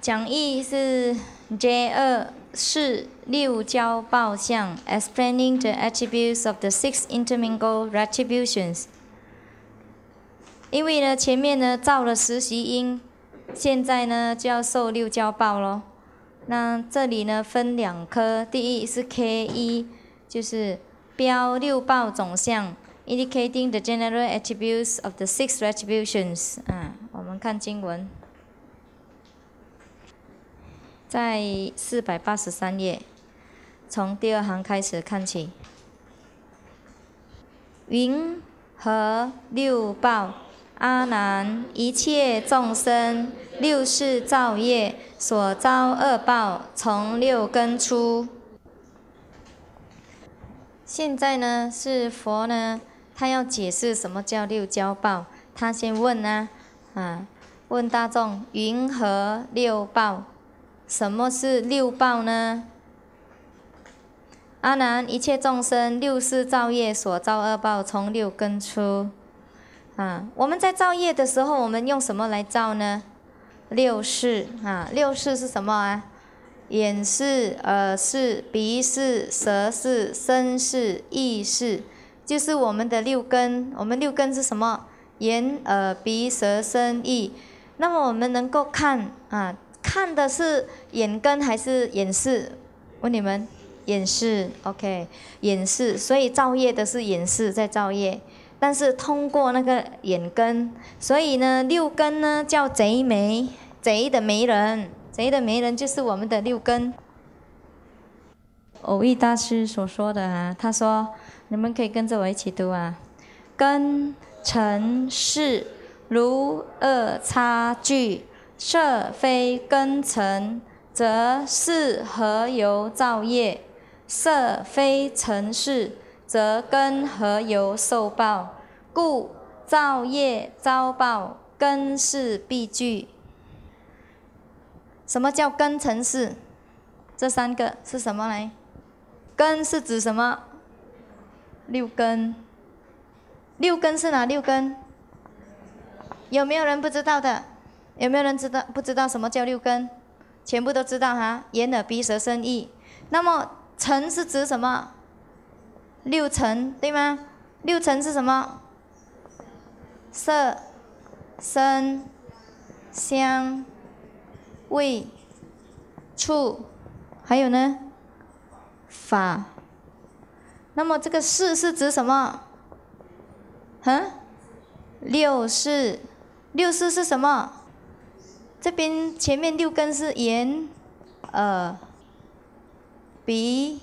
讲义是 J2是六交报相 ，explaining the attributes of the six intermingled retributions。因为呢，前面呢造了实习因，现在呢就要受六交报咯。那这里呢分两科，第一是 K1，就是标六报总相 ，indicating the general attributes of the six retributions。我们看经文。 在483页，从第二行开始看起。云何六报？阿难，一切众生六世造业所遭恶报，从六根出。现在呢，是佛呢，他要解释什么叫六交报。他先问问大众：云何六报？ 什么是六报呢？阿难，一切众生六世造业所造恶报，从六根出。我们在造业的时候，我们用什么来造呢？六识六识是什么啊？眼识、耳识、鼻识、舌识、身识、意识，就是我们的六根。我们六根是什么？眼、耳、鼻、舌、身、意。那么我们能够看看的是眼根还是眼识？问你们，眼识 ，OK， 眼识，所以造业的是眼识在造业，但是通过那个眼根，所以呢，六根呢叫贼媒，贼的媒人，贼的媒人就是我们的六根。偶益大师所说的他说，你们可以跟着我一起读根、尘、识如二差距。 设非根尘，则是何由造业？设非尘事，则根何由受报？故造业遭报，根是必具。什么叫根尘事？这三个是什么来？根是指什么？六根。六根是哪六根？有没有人不知道的？ 有没有人不知道什么叫六根？全部都知道眼、耳、鼻、舌、身、意。那么尘是指什么？六尘，对吗？六尘是什么？色、声、香、味、触，还有呢？法。那么这个识是指什么？六识。六识是什么？ 这边前面六根是眼、耳、鼻、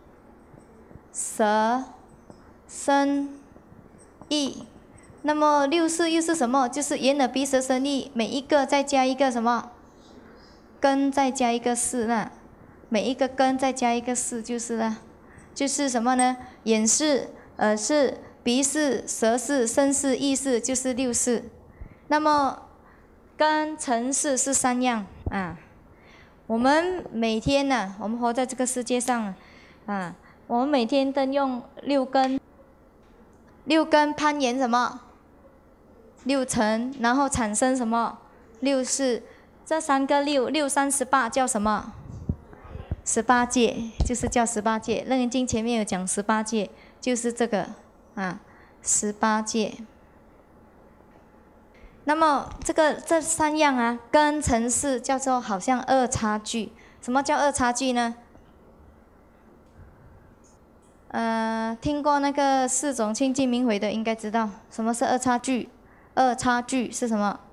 舌、身、意。那么六识又是什么？就是眼、耳、鼻、舌、身、意，每一个再加一个什么？根再加一个识啦。每一个根再加一个识就是啦。就是什么呢？眼识、耳识、鼻识、舌识、身识、意识，就是六识。那么 根、尘、识是三样我们每天我们活在这个世界上我们每天都用六根攀岩什么？六尘，然后产生什么？六识。这三个六三18叫什么？18界，就是叫18界。楞严经前面有讲18界，就是这个18界。 那么这三样根、尘、识叫做好像二差距。什么叫二差距呢？听过那个四种清净明慧的应该知道什么是二差距。二差距是什么？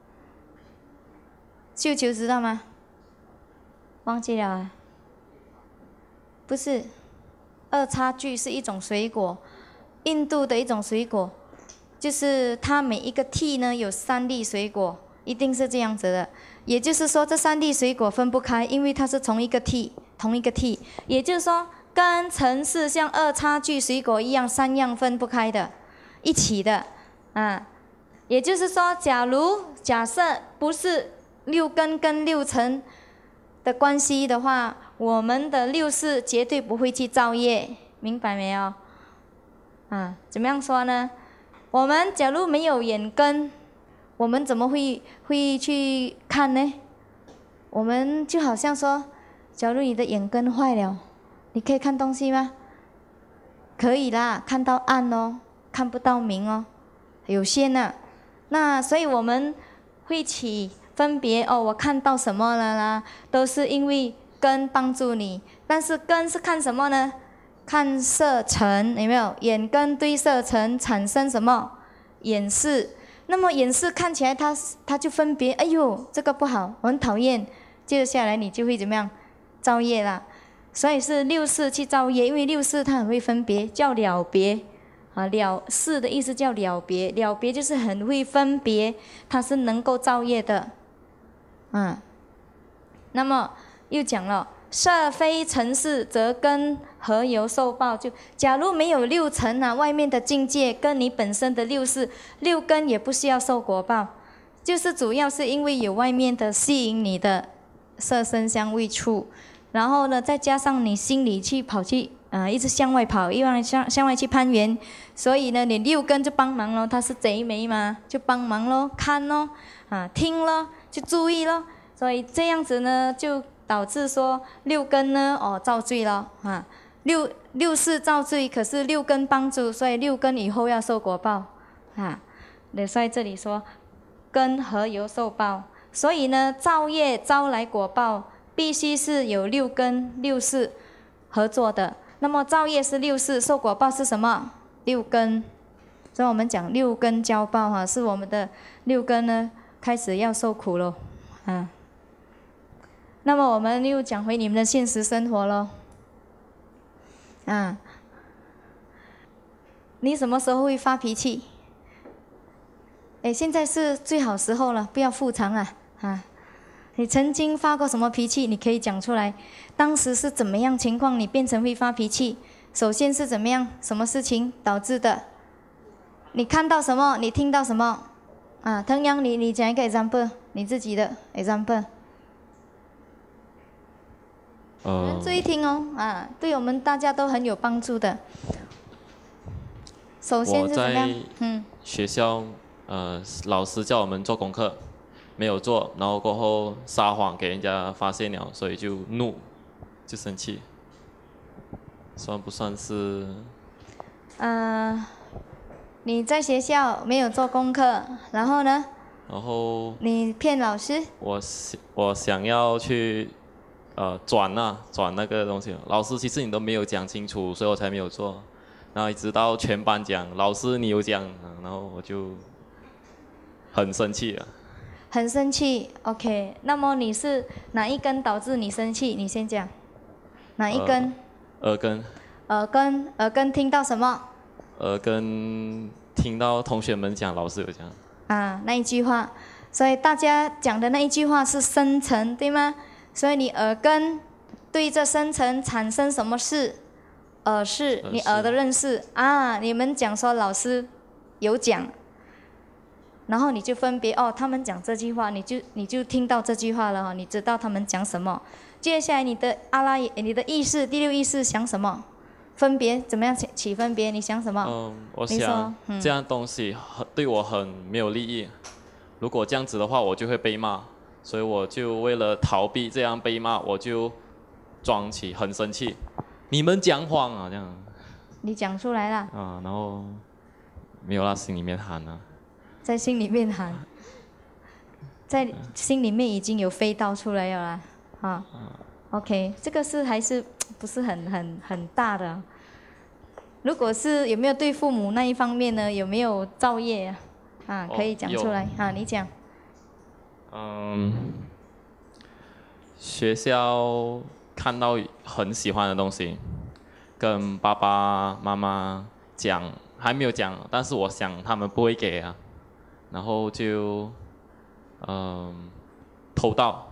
绣球知道吗？忘记了不是，二差距是一种水果，印度的一种水果。 就是它每一个屉呢有3粒水果，一定是这样子的。也就是说，这3粒水果分不开，因为它是同一个屉。也就是说，根、尘、识像二差距水果一样，3样分不开的，一起的也就是说，假设不是六根跟六尘的关系的话，我们的六识绝对不会去造业，明白没有？怎么样说呢？ 我们假如没有眼根，我们怎么会去看呢？ 我们就好像说，假如你的眼根坏了，你可以看东西吗？可以啦，看到暗哦，看不到明哦，有限呐。那所以我们会起分别哦，我看到什么了啦，都是因为根帮助你。但是根是看什么呢？看色尘，有没有？眼根对色尘产生什么？眼识。那么眼识看起来它就分别，哎呦，这个不好，我很讨厌。接着下来你就会怎么样？造业啦。所以是六识去造业，因为六识它很会分别，叫了别。了识的意思叫了别，了别就是很会分别，它是能够造业的。那么又讲了，色非尘世，则根何由受报？就假如没有六尘啊，外面的境界跟你本身的六识、六根也不需要受果报，就是主要是因为有外面的吸引你的色声香味触，然后呢，再加上你心里跑去一直向外跑，一直向外去攀缘，所以呢，你六根就帮忙咯，它是贼眉嘛，就帮忙咯，看咯，听咯，就注意咯，所以这样子呢，就导致说六根呢，造罪咯，六识造罪，可是六根帮助，所以六根以后要受果报，所以这里说根何由受报？所以呢，造业招来果报，必须是有六根六识合作的。那么造业是六识，受果报是什么？六根。所以我们讲六根交报是我们的六根呢开始要受苦咯。那么我们又讲回你们的现实生活咯。你什么时候会发脾气？现在是最好时候了，不要复藏啊。你曾经发过什么脾气？你可以讲出来。当时是怎么样情况，你变成会发脾气？首先是怎么样，什么事情导致的？你看到什么？你听到什么？腾阳，你讲一个 example， 你自己的 example。注意听哦，对我们大家都很有帮助的。首先是怎么样？ 学校，老师叫我们做功课。没有做，然后过后撒谎给人家发现了，所以就怒，就生气，算不算是？ 你在学校没有做功课，然后呢？ 然后你骗老师？ 我想要去转那个东西，老师其实你都没有讲清楚，所以我才没有做，然后一直到全班讲，老师你有讲，然后我就很生气了。 很生气 ，OK。那么你是哪一根导致你生气？你先讲，哪一根？ 耳根。 耳根听到什么？ 耳根听到同学们讲，老师有讲。 那一句话，所以大家讲的那一句话是深层，对吗？所以你耳根对这深层产生什么事？耳识，你耳的认识你们讲说老师有讲。然后你就分别他们讲这句话，你就听到这句话了你知道他们讲什么。接下来你的你的意识第六意识想什么？分别怎么样起分别？你想什么？ 我想这样东西对我很没有利益。如果这样子的话，我就会被骂，所以我就为了逃避这样被骂，我就装起很生气。你们讲谎这样。 你讲出来了。 然后没有啦，心里面喊在心里面喊，在心里面已经有飞刀出来了啦，OK， 这个是还是不是很大的？如果是有没有对父母那一方面呢？有没有造业可以讲出来你讲。 学校看到很喜欢的东西，跟爸爸妈妈讲，还没有讲，但是我想他们不会给然后就，偷盗，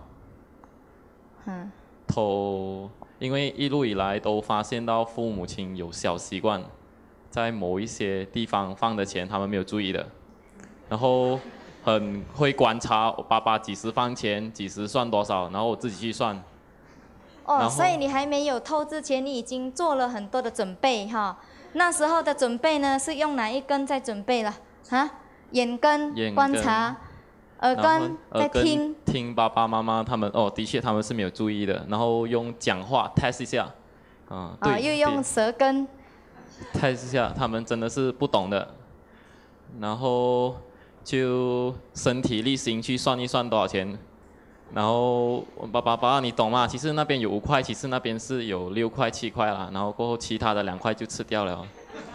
因为一路以来都发现到父母亲有小习惯，在某一些地方放的钱他们没有注意的，然后很会观察我爸爸几时放钱，几时算多少，然后我自己去算。 所以你还没有偷之前，你已经做了很多的准备那时候的准备呢，是用哪一根在准备了眼根观察， 耳根在听爸爸妈妈他们的确他们是没有注意的，然后用讲话 test 一下，对， 又用舌根 test 一下，他们真的是不懂的，然后就身体力行去算一算多少钱，然后爸爸你懂吗？其实那边有5块，其实那边是有6块7块啦，然后过后其他的2块就吃掉了。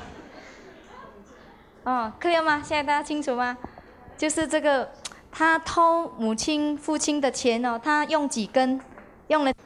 clear 吗？现在大家清楚吗？就是这个，他偷母亲、父亲的钱哦，他用几根？用了。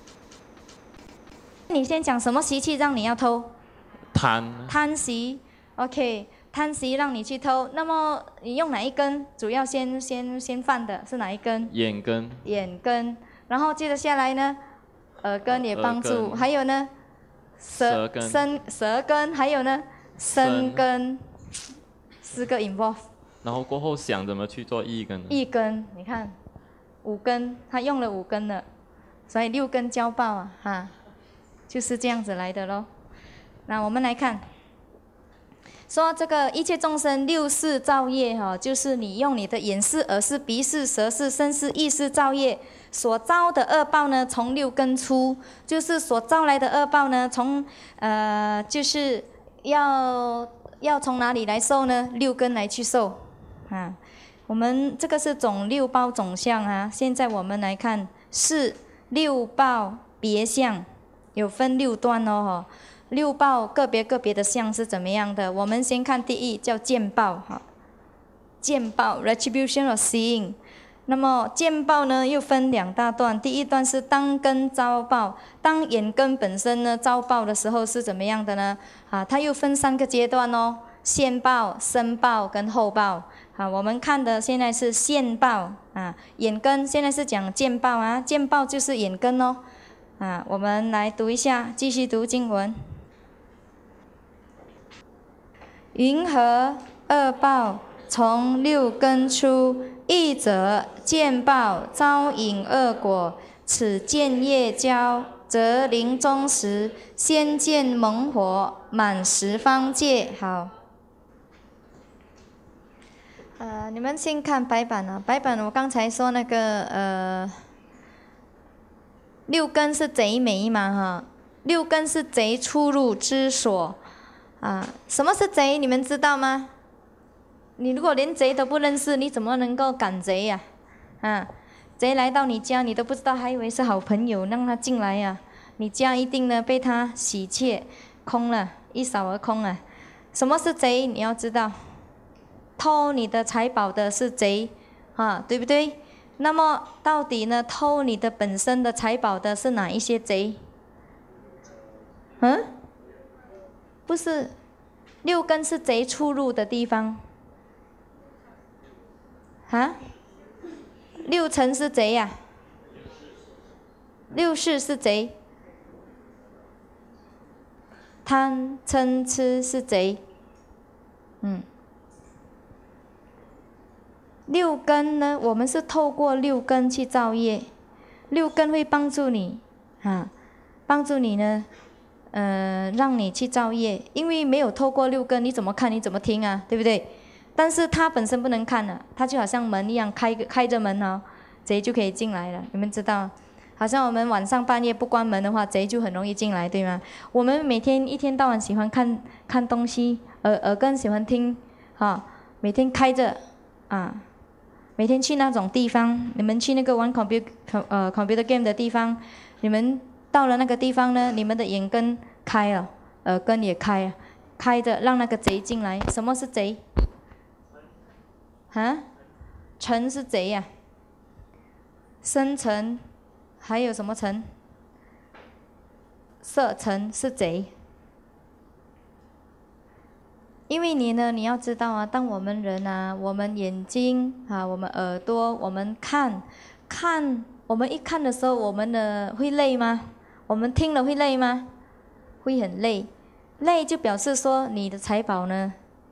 你先讲什么习气让你要偷？贪习 ，OK， 贪习让你去偷。那么你用哪一根？主要先犯的是哪一根？ 眼根。 眼根，然后接着下来呢，耳根也帮助，还有呢，舌根，还有呢，身根，4个 involve。 然后过后想怎么去做1根？ 1根，你看，5根，他用了5根了，所以6根交报就是这样子来的咯。那我们来看，说这个一切众生6世造业就是你用你的眼视、耳视、鼻视、舌视、身视、意识造业所造的恶报呢，从6根出，就是所造来的恶报呢，从就是要从哪里来受呢？6根来去受。我们这个是总6报总相现在我们来看是6报别相，有分6段6报个别的相是怎么样的？我们先看第一叫见报见报 retribution of seeing。那么见报呢又分2大段，第一段是当根遭报，当眼根本身呢遭报的时候是怎么样的呢？它又分3个阶段现报、身报跟后报。我们看的现在是现报眼根现在是讲见报见报就是眼根我们来读一下，继续读经文。云何恶报从6根出？一者见报遭引恶果，此见业交，则临终时先见猛火，满10方界。好。你们先看白板白板我刚才说那个6根是贼眉嘛6根是贼出入之所什么是贼？你们知道吗？你如果连贼都不认识，你怎么能够赶贼呀？贼来到你家，你都不知道，还以为是好朋友，让他进来你家一定呢被他洗劫空了，一扫而空什么是贼？你要知道。偷你的财宝的是贼对不对？那么到底呢，偷你的本身的财宝的是哪一些贼？不是，6根是贼出入的地方。6尘是贼6世是贼，贪嗔痴是贼。6根呢，我们是透过6根去造业，6根会帮助你帮助你呢让你去造业，因为没有透过6根，你怎么看你怎么听对不对？但是它本身不能看它就好像门一样，开着门贼就可以进来了，你们知道？好像我们晚上半夜不关门的话，贼就很容易进来，对吗？我们每天一天到晚喜欢看东西，耳根喜欢听每天开着每天去那种地方，你们去那个玩 computer game 的地方，你们到了那个地方呢，你们的眼根开了，耳根也开着，让那个贼进来。什么是贼？尘是贼深尘，还有什么尘？色尘是贼。因为你要知道当我们人我们眼睛我们耳朵，我们看，我们一看的时候，我们的会累吗？我们听了会累吗？会很累，累就表示说你的财宝呢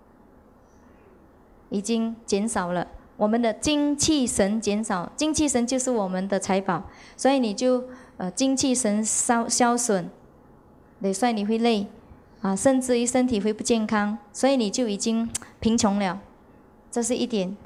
已经减少了，我们的精气神减少，精气神就是我们的财宝，所以你就精气神消损，所以你会累。甚至于身体会不健康，所以你就已经贫穷了，这是一点。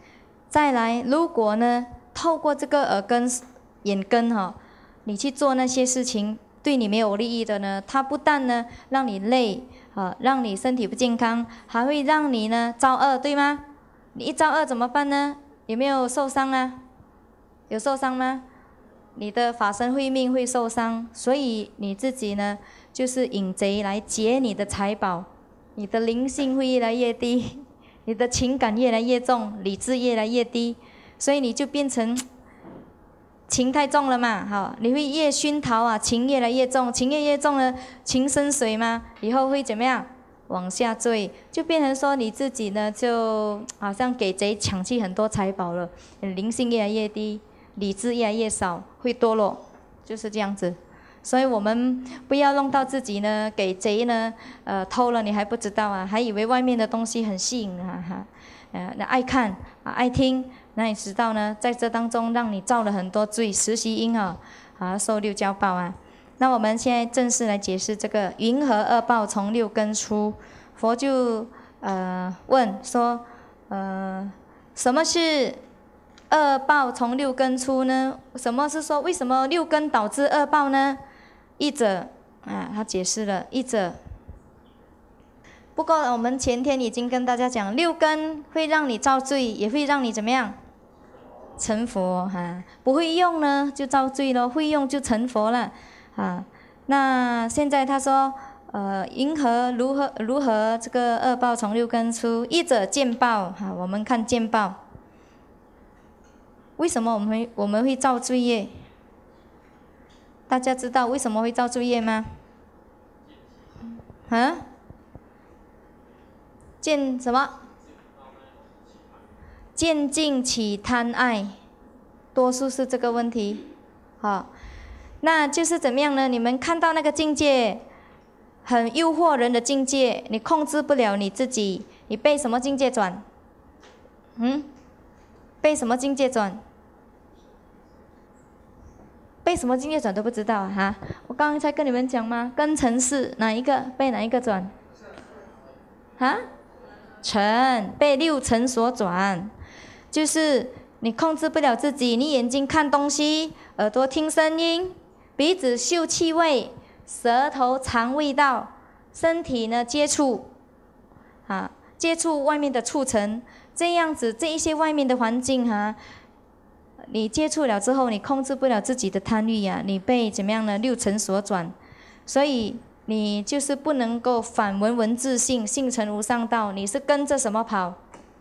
再来，如果呢，透过这个耳根、眼根哈，你去做那些事情，对你没有利益的呢，它不但呢让你累啊，让你身体不健康，还会让你呢造恶，对吗？你一造恶怎么办呢？有没有受伤啊？有受伤吗？你的法身慧命会受伤，所以你自己呢，就是引贼来劫你的财宝，你的灵性会越来越低，你的情感越来越重，理智越来越低，所以你就变成情太重了嘛，好，你会越熏陶啊，情越来越重，情越重了，情生水嘛，以后会怎么样？往下坠，就变成说你自己呢，就好像给贼抢去很多财宝了，灵性越来越低，理智越来越少，会堕落，就是这样子。所以我们不要弄到自己呢，给贼呢，偷了你还不知道啊，还以为外面的东西很吸引啊哈，爱看啊爱听，那你知道呢，在这当中让你造了很多罪，实习因啊，受六交报啊。那我们现在正式来解释这个云何恶报从六根出。佛就问说，什么是恶报从六根出呢？什么是说为什么六根导致恶报呢？一者他解释了一者。不过我们前天已经跟大家讲，六根会让你造罪，也会让你怎么样？成佛哈。不会用呢就造罪咯，会用就成佛了。那现在他说，如何这个恶报从六根出？一者见报我们看见报。为什么我们会造罪业？大家知道为什么会造罪业吗？见什么？见境起贪爱，多数是这个问题。那就是怎么样呢？你们看到那个境界很诱惑人的境界，你控制不了你自己，你被什么境界转？被什么境界转？被什么境界转都不知道啊！我刚才跟你们讲吗？根尘世哪一个被哪一个转？尘被六尘所转，就是你控制不了自己，你眼睛看东西，耳朵听声音，鼻子嗅气味，舌头尝味道，身体呢接触外面的触尘，这样子这一些外面的环境你接触了之后，你控制不了自己的贪欲你被怎么样呢？六尘所转，所以你就是不能够反闻自性，性成无上道。你是跟着什么跑？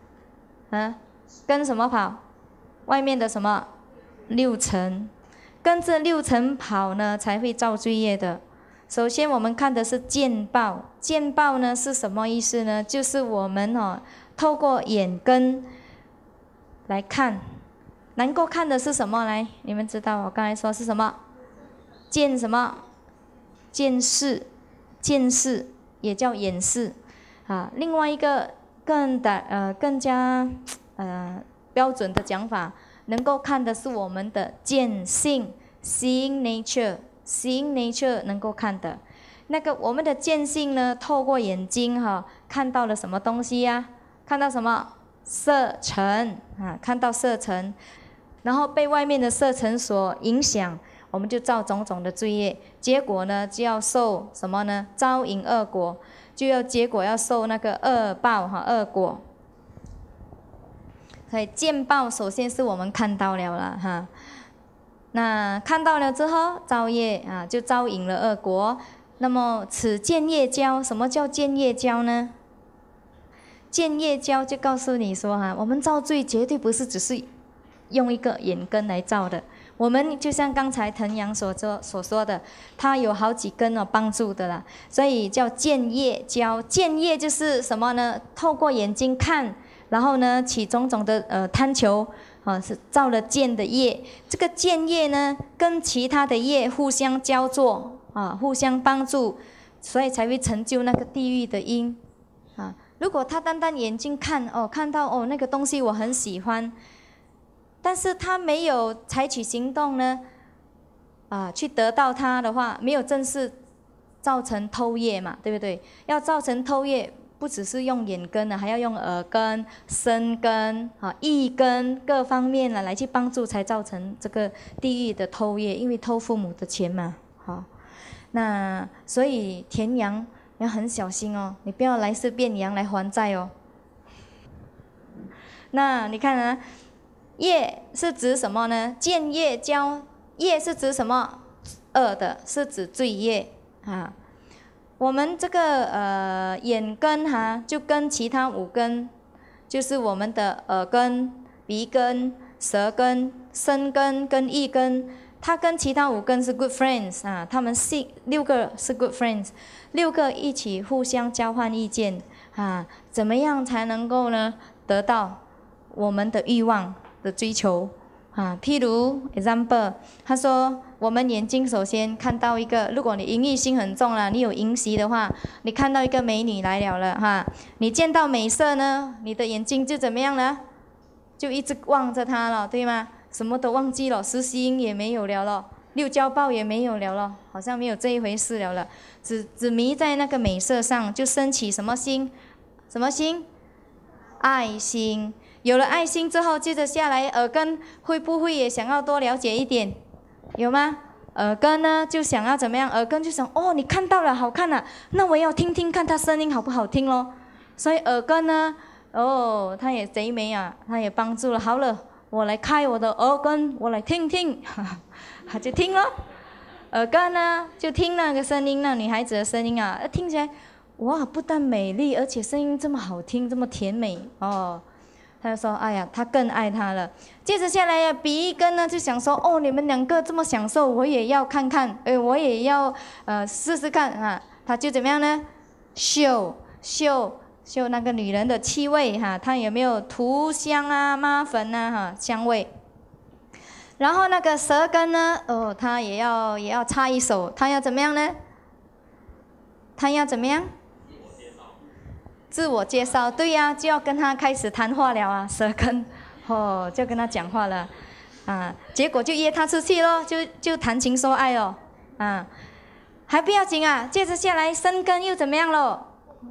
跟什么跑？外面的什么？六尘。跟着六尘跑呢，才会造罪业的。首先我们看的是见报，见报呢是什么意思呢？就是我们透过眼根来看，能够看的是什么？来，你们知道我刚才说是什么？见什么？见视，见视也叫眼视另外一个更加标准的讲法，能够看的是我们的见性 （seeing nature），seeing nature 能够看的。那个我们的见性呢，透过眼睛看到了什么东西呀？看到什么？色尘看到色尘，然后被外面的色尘所影响，我们就造种种的罪业，结果呢就要受什么呢？招引恶果，结果要受那个恶报恶果。所以见报首先是我们看到了那看到了之后造业就招引了恶果。那么此见业交，什么叫见业交呢？见业交就告诉你说我们造罪绝对不是只是用一个眼根来造的，我们就像刚才腾阳所说的，它有好几根帮助的啦，所以叫见业交。见业就是什么呢？透过眼睛看，然后呢起种种的贪求是造了见的业。这个见业呢跟其他的业互相交作互相帮助，所以才会成就那个地狱的因如果他单单眼睛看看到那个东西我很喜欢，但是他没有采取行动呢去得到它的话，没有正式造成偷业嘛，对不对？要造成偷业不只是用眼根还要用耳根、身根意根各方面来去帮助，才造成这个地狱的偷业，因为偷父母的钱嘛，那所以田羊要很小心哦，你不要来世变羊来还债哦。那你看啊，业是指什么呢？见业交业是指什么？恶的，是指罪业啊。我们这个眼根就跟其他五根，就是我们的耳根、鼻根、舌根、身根跟意根，它跟其他五根是 good friends 啊，他们6个是 good friends，6个一起互相交换意见啊，怎么样才能够呢得到我们的欲望的追求啊？譬如 example， 他说我们眼睛首先看到一个，如果你淫欲心很重了，你有淫习的话，你看到一个美女来了你见到美色呢，你的眼睛就怎么样呢？就一直望着她了，对吗？什么都忘记了，实习音也没有了六交报也没有了好像没有这一回事了只迷在那个美色上，就升起什么心？什么心？爱心。有了爱心之后，接着下来耳根会不会也想要多了解一点？有吗？耳根呢就想要怎么样？耳根就想你看到了好看了，那我要听听看它声音好不好听咯。所以耳根呢，它也贼美啊，它也帮助了。好了，我来开我的耳根，我来听听，他就听咯。耳根呢就听那个声音，那女孩子的声音啊，听起来哇，不但美丽，而且声音这么好听，这么甜美他就说：“哎呀，他更爱他了。”接着下来鼻根呢就想說：“你們兩個這麼享受，我也要看看，我也要試試看啊。”他就怎麼樣呢？嗅那個女人的氣味他有沒有塗香啊、抹粉啊香味。然後那個舌根呢，他也要插一手，他要怎麼樣呢？他要怎麼樣？自我介紹，對呀，就要跟他開始談話了啊，舌根，就跟他講話了，結果就約他出去咯，就談情說愛哦，還不要緊啊，接着下來身根又怎麼樣咯？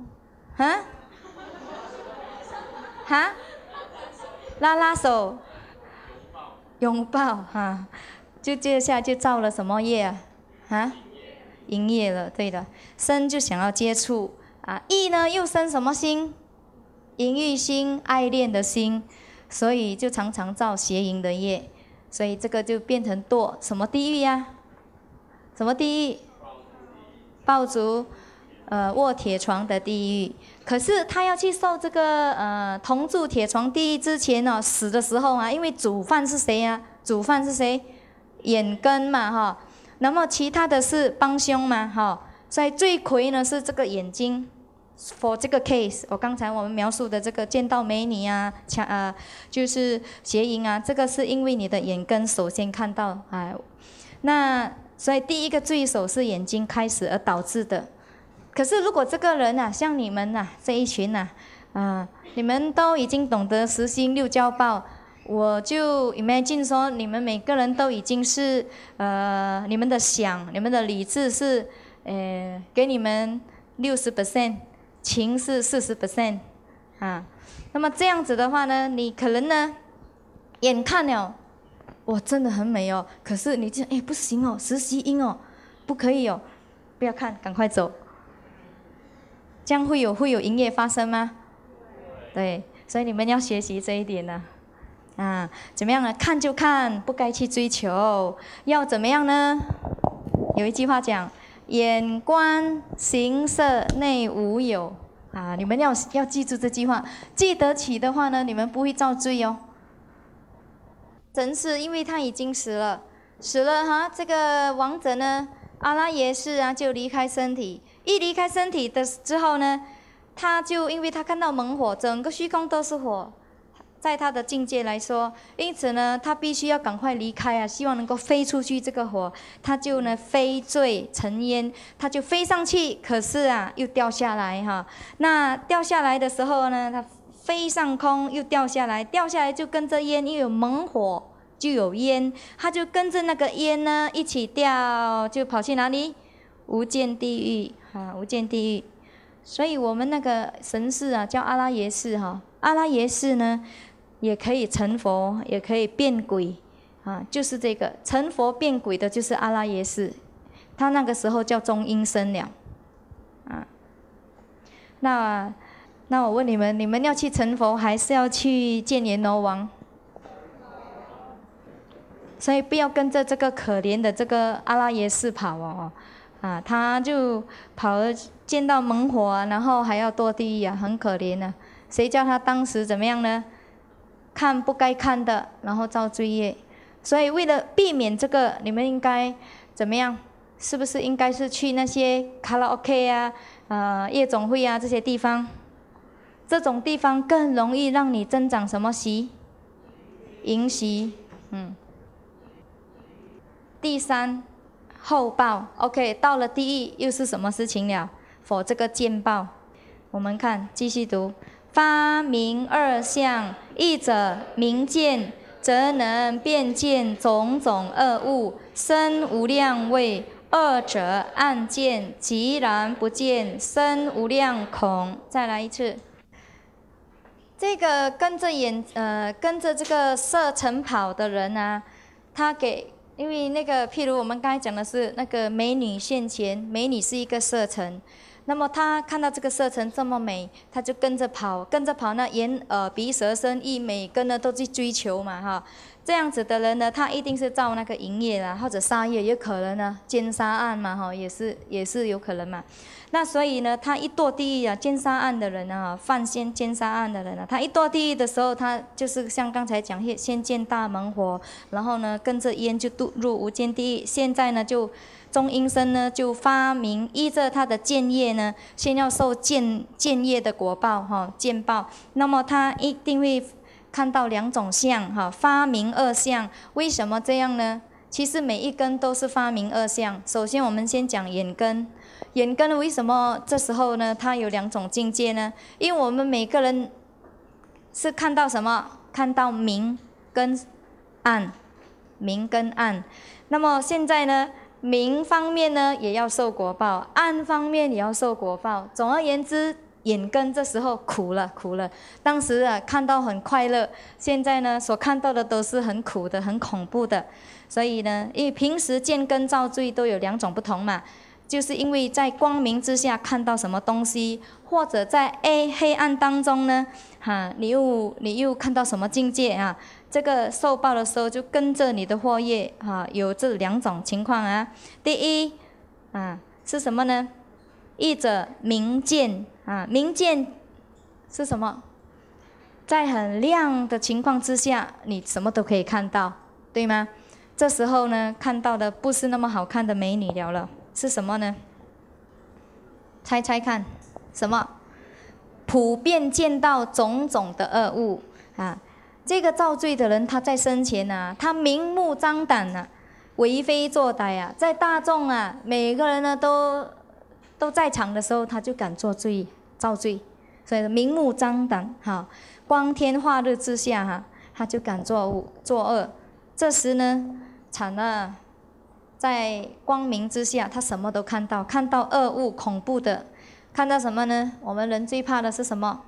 拉手，擁抱就接下來就造了什麼業淫業了，對的，身就想要接觸。意呢又生什麼心？淫欲心、愛戀的心，所以就常常造邪淫的業，所以這個就變成墮什麼地獄呀？什麼地獄？抱足臥鐵床的地獄。可是他要去受這個同住鐵床地獄之前死的時候因為主犯是誰啊？主犯是誰？眼根嘛那麼其他的是幫兇嘛所以罪魁呢是這個眼睛。For 這個 case， 剛才我們描述的這個見到美女就是邪淫這個是因為你的眼根首先看到那所以第一個罪首是眼睛開始而導致的。可是如果這個人像你們這一群你們都已經懂得實行六交報，我就 imagine 說你們每個人都已經是你們的想、你們的理智是給你們60%。情是40%那麼這樣子的話呢，你可能呢眼看了，哇，真的很美可是你就不行實習音不可以不要看，趕快走。這樣會有淫業發生嗎？對，所以你們要學習這一點呢怎麼樣呢？看就看，不該去追求，要怎麼樣呢？有一句話講。眼觀形色內無有你們要記住這句話，記得起的話呢，你們不會造罪神是因為他已經死了這個亡者呢，阿拉耶識就離開身體，一離開身體的之後呢，他就因為他看到猛火，整個虛空都是火。在他的境界來說，因此呢，他必須要趕快離開希望能夠飛出去這個火，他就呢飛墜成煙，他就飛上去，可是又掉下來那掉下來的時候呢，他飛上空又掉下來，掉下來就跟着煙，因為有猛火就有煙，他就跟着那個煙呢一起掉，就跑去哪裡？無間地獄無間地獄。 所以我们那个神士啊，叫阿拉耶识哈。阿拉耶识呢，也可以成佛，也可以变鬼啊，就是这个成佛变鬼的，就是阿拉耶识。他那个时候叫中阴身了啊。那我问你们，你们要去成佛，还是要去见阎罗王？所以不要跟着这个可怜的这个阿拉耶识跑哦。啊，他就跑了，见到猛火啊，然后还要堕地狱啊，很可怜啊。谁叫他当时怎么样呢？看不该看的，然后造罪业。所以为了避免这个，你们应该怎么样？是不是应该是去那些卡拉 OK 啊、夜总会啊这些地方？这种地方更容易让你增长什么习？淫习。第三。后报 ，OK， 到了地狱又是什么事情了？否这个见报，我们看继续读：发明二相，一者明见，则能辨见种种恶物，生无量畏；二者暗见，寂然不见，生无量恐。再来一次，这个跟着这个色尘跑的人啊，他给。因为那个，譬如我们刚才讲的是那个美女现前，美女是一个色尘，那么他看到这个色尘这么美，他就跟着跑，那眼耳鼻舌身意每个呢都去追求嘛哈，这样子的人呢，他一定是造那个淫业啦，或者杀业也可能呢，奸杀案嘛哈，也是有可能嘛。那所以呢，他一堕地狱啊，奸杀案的人啊，犯奸杀案的人啊，他一堕地狱的时候，他就是像刚才讲，先见大猛火，然后呢，跟着烟就堕入无间地狱。现在呢，就中阴身呢，就发明依着他的见业呢，先要受见业的果报哈，见报。那么他一定会看到两种相哈，发明二相。为什么这样呢？其实每一根都是发明二相。首先，我们先讲眼根。眼根为什么这时候呢？它有两种境界呢？因为我们每个人是看到什么？看到明跟暗，明跟暗。那么现在呢，明方面呢也要受果报，暗方面也要受果报。总而言之，眼根这时候苦了。当时啊看到很快乐，现在呢所看到的都是很苦的、很恐怖的。所以呢，因为平时见根造罪都有两种不同嘛。就是因为在光明之下看到什么东西，或者在黑暗当中呢，你又看到什么境界啊？这个受报的时候就跟着你的祸业有这两种情况啊。第一是什么呢？一者明见明见是什么？在很亮的情况之下，你什么都可以看到，对吗？这时候呢，看到的不是那么好看的美女了。是什么呢？猜猜看，什么？普遍见到种种的恶物啊！这个造罪的人，他在生前啊，他明目张胆啊，为非作歹啊，在大众啊，每个人呢都在场的时候，他就敢造罪，所以明目张胆光天化日之下他就敢作恶。这时呢，惨了。在光明之下，他什么都看到，看到恶物恐怖的，看到什么呢？我们人最怕的是什么？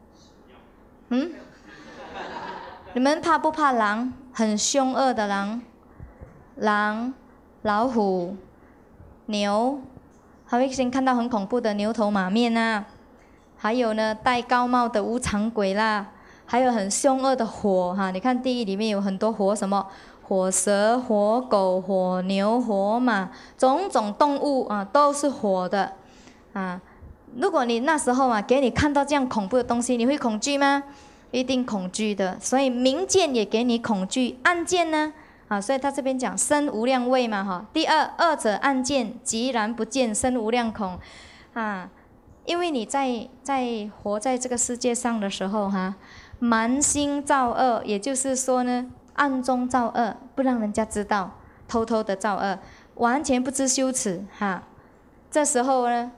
你们怕不怕狼？很凶恶的狼、老虎、牛，还会先看到很恐怖的牛头马面啊，还有呢戴高帽的无常鬼啦，还有很凶恶的火你看地狱里面有很多火，什么？火蛇、火狗、火牛、火马，种种动物都是火的如果你那时候给你看到这样恐怖的东西，你会恐惧吗？一定恐惧的。所以明见也给你恐惧，暗见呢所以他这边讲生无量畏嘛第二者暗见，寂然不见，生无量恐因为你在活在这个世界上的时候蛮心造恶，也就是说呢。暗中造恶，不让人家知道，偷偷的造恶，完全不知羞耻这时候呢，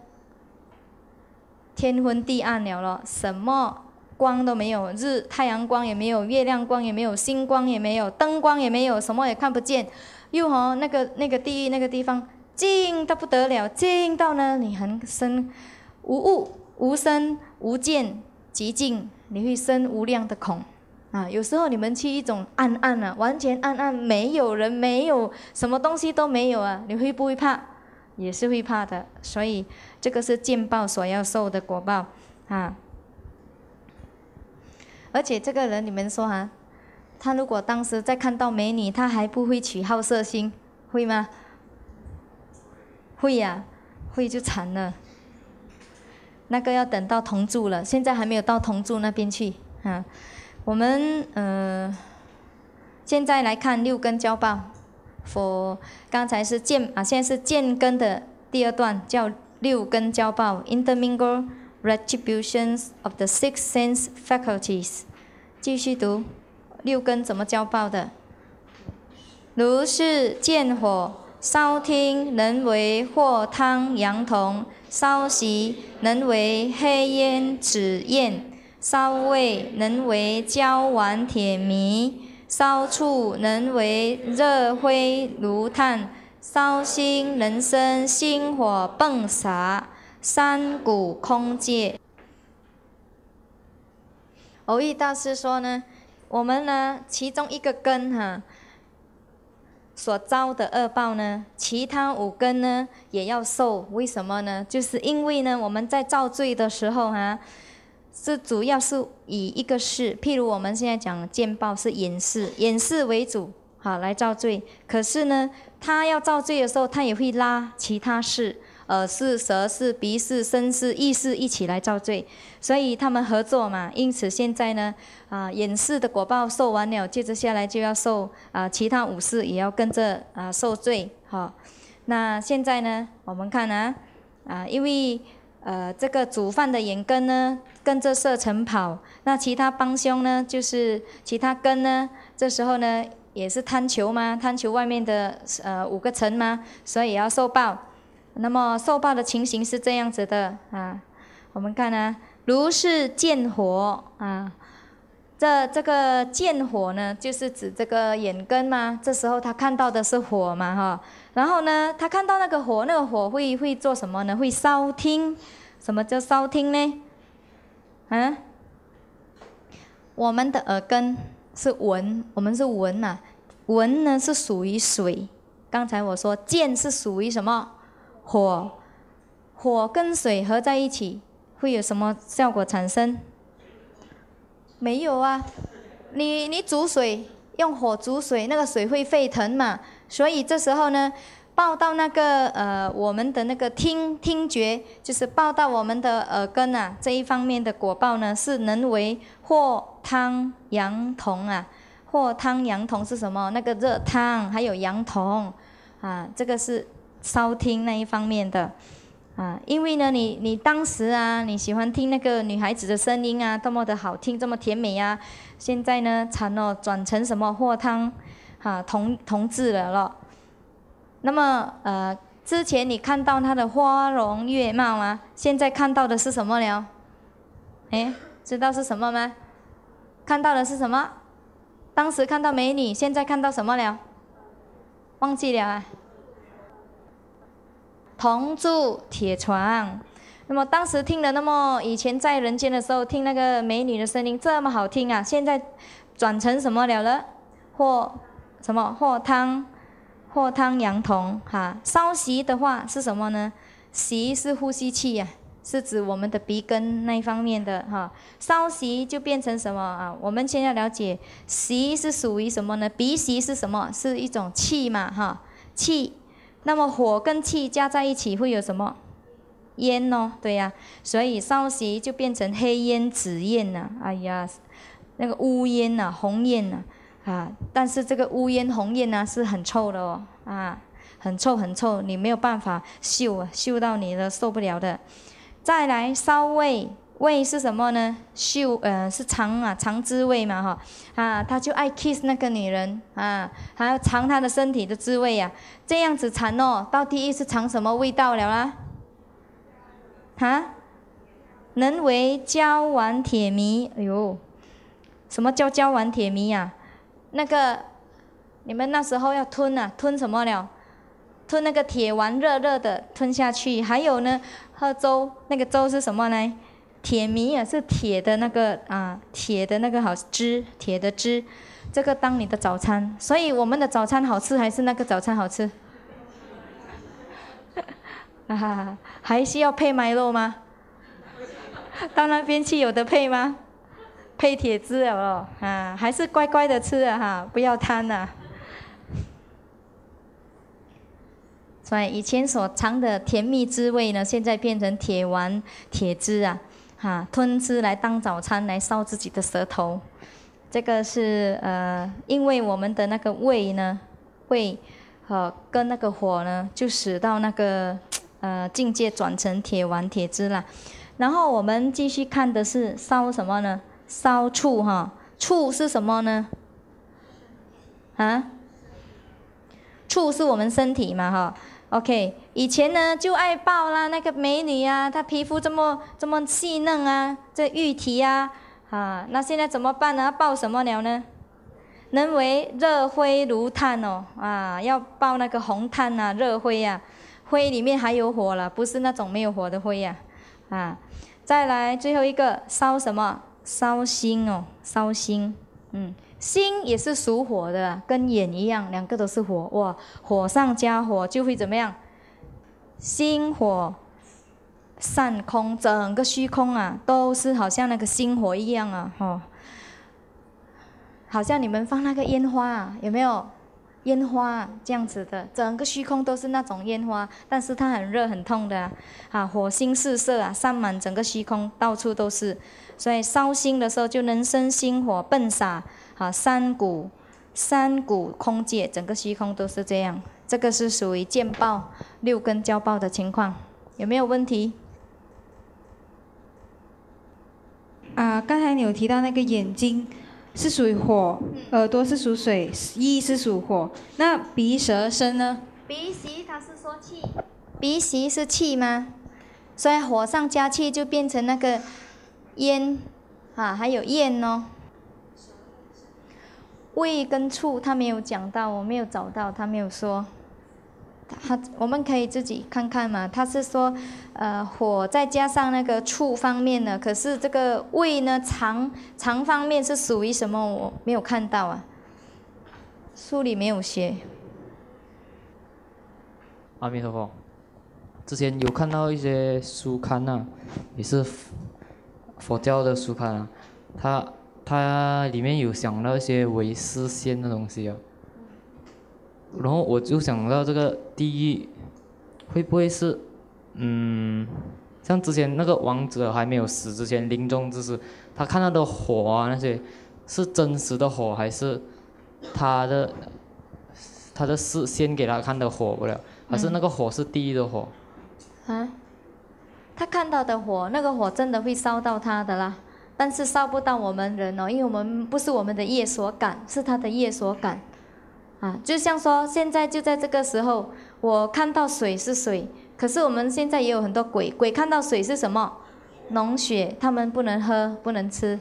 天昏地暗了咯，什么光都没有，太阳光也没有，月亮光也没有，星光也没有，灯光也没有，什么也看不见。又那个地狱那个地方静到不得了，静到呢你很深无无生无见极静，你会生无量的恐。啊，有时候你们去一种暗暗啊，完全暗暗，没有人，没有什么东西都没有啊，你会不会怕？也是会怕的。所以这个是见报所要受的果报啊。而且这个人，你们说啊，他如果当时在看到美女，他还不会起好色心，会吗？会呀，会就惨了。那个要等到同住了，现在还没有到同住那边去啊。我们现在来看六根交报。刚才是见啊，现在是见根的第二段，叫六根交报 （intermingle retributions of the six sense faculties）。继续读，六根怎么交报的？如是见火烧听，能为或汤阳铜；烧习能为黑烟紫焰；烧味能为焦丸铁糜；烧触能为热灰炉炭；烧心能生心火迸洒。三谷空界。蕅益大师说呢，我们呢其中一个根哈所遭的恶报呢，其他五根呢也要受。为什么呢？就是因为呢我们在造罪的时候哈，是主要是以一个事，譬如我们现在讲见报是眼识，眼识为主，好来造罪。可是呢，他要造罪的时候，他也会拉其他事。耳识、舌识、鼻识、身识、意识一起来造罪，所以他们合作嘛。因此现在呢，眼识的果报受完了，接着下来就要受其他五识也要跟着受罪。好，那现在呢，我们看因为这个主犯的眼根呢跟着色尘跑，那其他帮凶呢就是其他根呢，这时候呢也是贪求嘛，贪求外面的五个尘嘛，所以也要受报。那么受报的情形是这样子的我们看如是见火这个见火呢，就是指这个眼根嘛。这时候他看到的是火嘛然后呢，他看到那个火会做什么呢？会烧听。什么叫烧听呢？我们的耳根是闻，我们是闻嘛，闻呢是属于水。刚才我说见是属于什么？火，火跟水合在一起会有什么效果产生？没有啊，你煮水，用火煮水，那个水会沸腾嘛，所以这时候呢，报到那个我们的那个听觉，就是报到我们的耳根这一方面的果报呢，是能为或汤阳铜或汤阳铜是什么？那个热汤还有阳铜这个是烧听那一方面的因为呢，你当时你喜欢听那个女孩子的声音多么的好听，这么甜美现在呢，惨了，转成什么或汤同治了咯。那么之前你看到她的花容月貌现在看到的是什么了？知道是什么吗？看到的是什么？当时看到美女，现在看到什么了？忘记了铜柱铁床。那么当时听了，那么以前在人间的时候听那个美女的声音这么好听现在转成什么了？或什么？或汤阳铜烧习的话是什么呢？习是呼吸器是指我们的鼻根那一方面的烧习就变成什么我们先要了解习是属于什么呢？鼻习是什么？是一种气嘛气。那么火跟气加在一起会有什么？烟对所以烧习就变成黑烟紫焰哎呀，那个乌烟红焰但是这个乌烟红焰是很臭的很臭很臭，你没有办法嗅到你的受不了的。再来烧味，味是什么呢？是尝滋味嘛他就爱 kiss 那个女人还要尝她的身体的滋味这样子馋到第一是尝什么味道了能为焦丸铁糜。哎呦，什么叫焦丸铁糜那个你们那时候要吞吞什么了？吞那个铁丸热热的吞下去。还有呢，喝粥，那个粥是什么呢？ 铁米啊，是铁的那个铁的那个好汁，铁的汁，这个当你的早餐。所以我们的早餐好吃还是那个早餐好吃？还需要配麦肉吗？到那边去有的配吗？配铁汁了哦，还是乖乖的吃啊哈，不要贪啊。所以以前所尝的甜蜜滋味呢，现在变成铁丸、铁汁啊，吞吃来当早餐，来烧自己的舌头。这个是因为我们的那个胃呢，跟那个火呢，就使到那个境界转成铁丸、铁汁啦。然后我们继续看的是烧什么呢？烧醋哈，醋是什么呢？醋是我们身体嘛哈。OK， 以前呢就爱抱啦，那个美女啊，她皮肤这么细嫩啊，这玉体啊，那现在怎么办呢？抱什么了呢？能为热灰炉炭哦，要抱那个红炭啊，热灰啊，灰里面还有火了，不是那种没有火的灰呀，再来最后一个烧什么？烧心哦，烧心，心也是属火的，跟眼一样，两个都是火。哇，火上加火就会怎么样？心火散空，整个虚空都是好像那个星火一样好像你们放那个烟花有没有？烟花这样子的，整个虚空都是那种烟花，但是它很热很痛的火星四射散满整个虚空，到处都是。所以烧心的时候就能生心火迸洒三股空界，整个虚空都是这样。这个是属于见爆六根交爆的情况，有没有问题？ 刚才你有提到那个眼睛是属于火，耳朵是属水，意是属火。那鼻舌身呢？ 鼻息它是说气，鼻息是气吗？所以火上加气就变成那个烟还有焰哦。胃跟醋他没有讲到，我没有找到，他没有说。我们可以自己看看嘛。他是说，火再加上那个醋方面的，可是这个胃呢，肠方面是属于什么？我没有看到书里没有写。 阿弥陀佛，之前有看到一些书刊也是佛教的书刊它里面有讲到一些唯识线的东西然后我就想到这个地狱会不会是像之前那个王者还没有死之前临终之时，他看到的火那些是真实的火，还是他的是先给他看的火不了，还是那个火是地狱的火？ 他看到的火，那个火真的会烧到他的啦，但是烧不到我们人因为我们不是我们的业所感，是他的业所感。就像说现在就在这个时候，我看到水是水，可是我们现在也有很多鬼看到水是什么？脓血，他们不能喝不能吃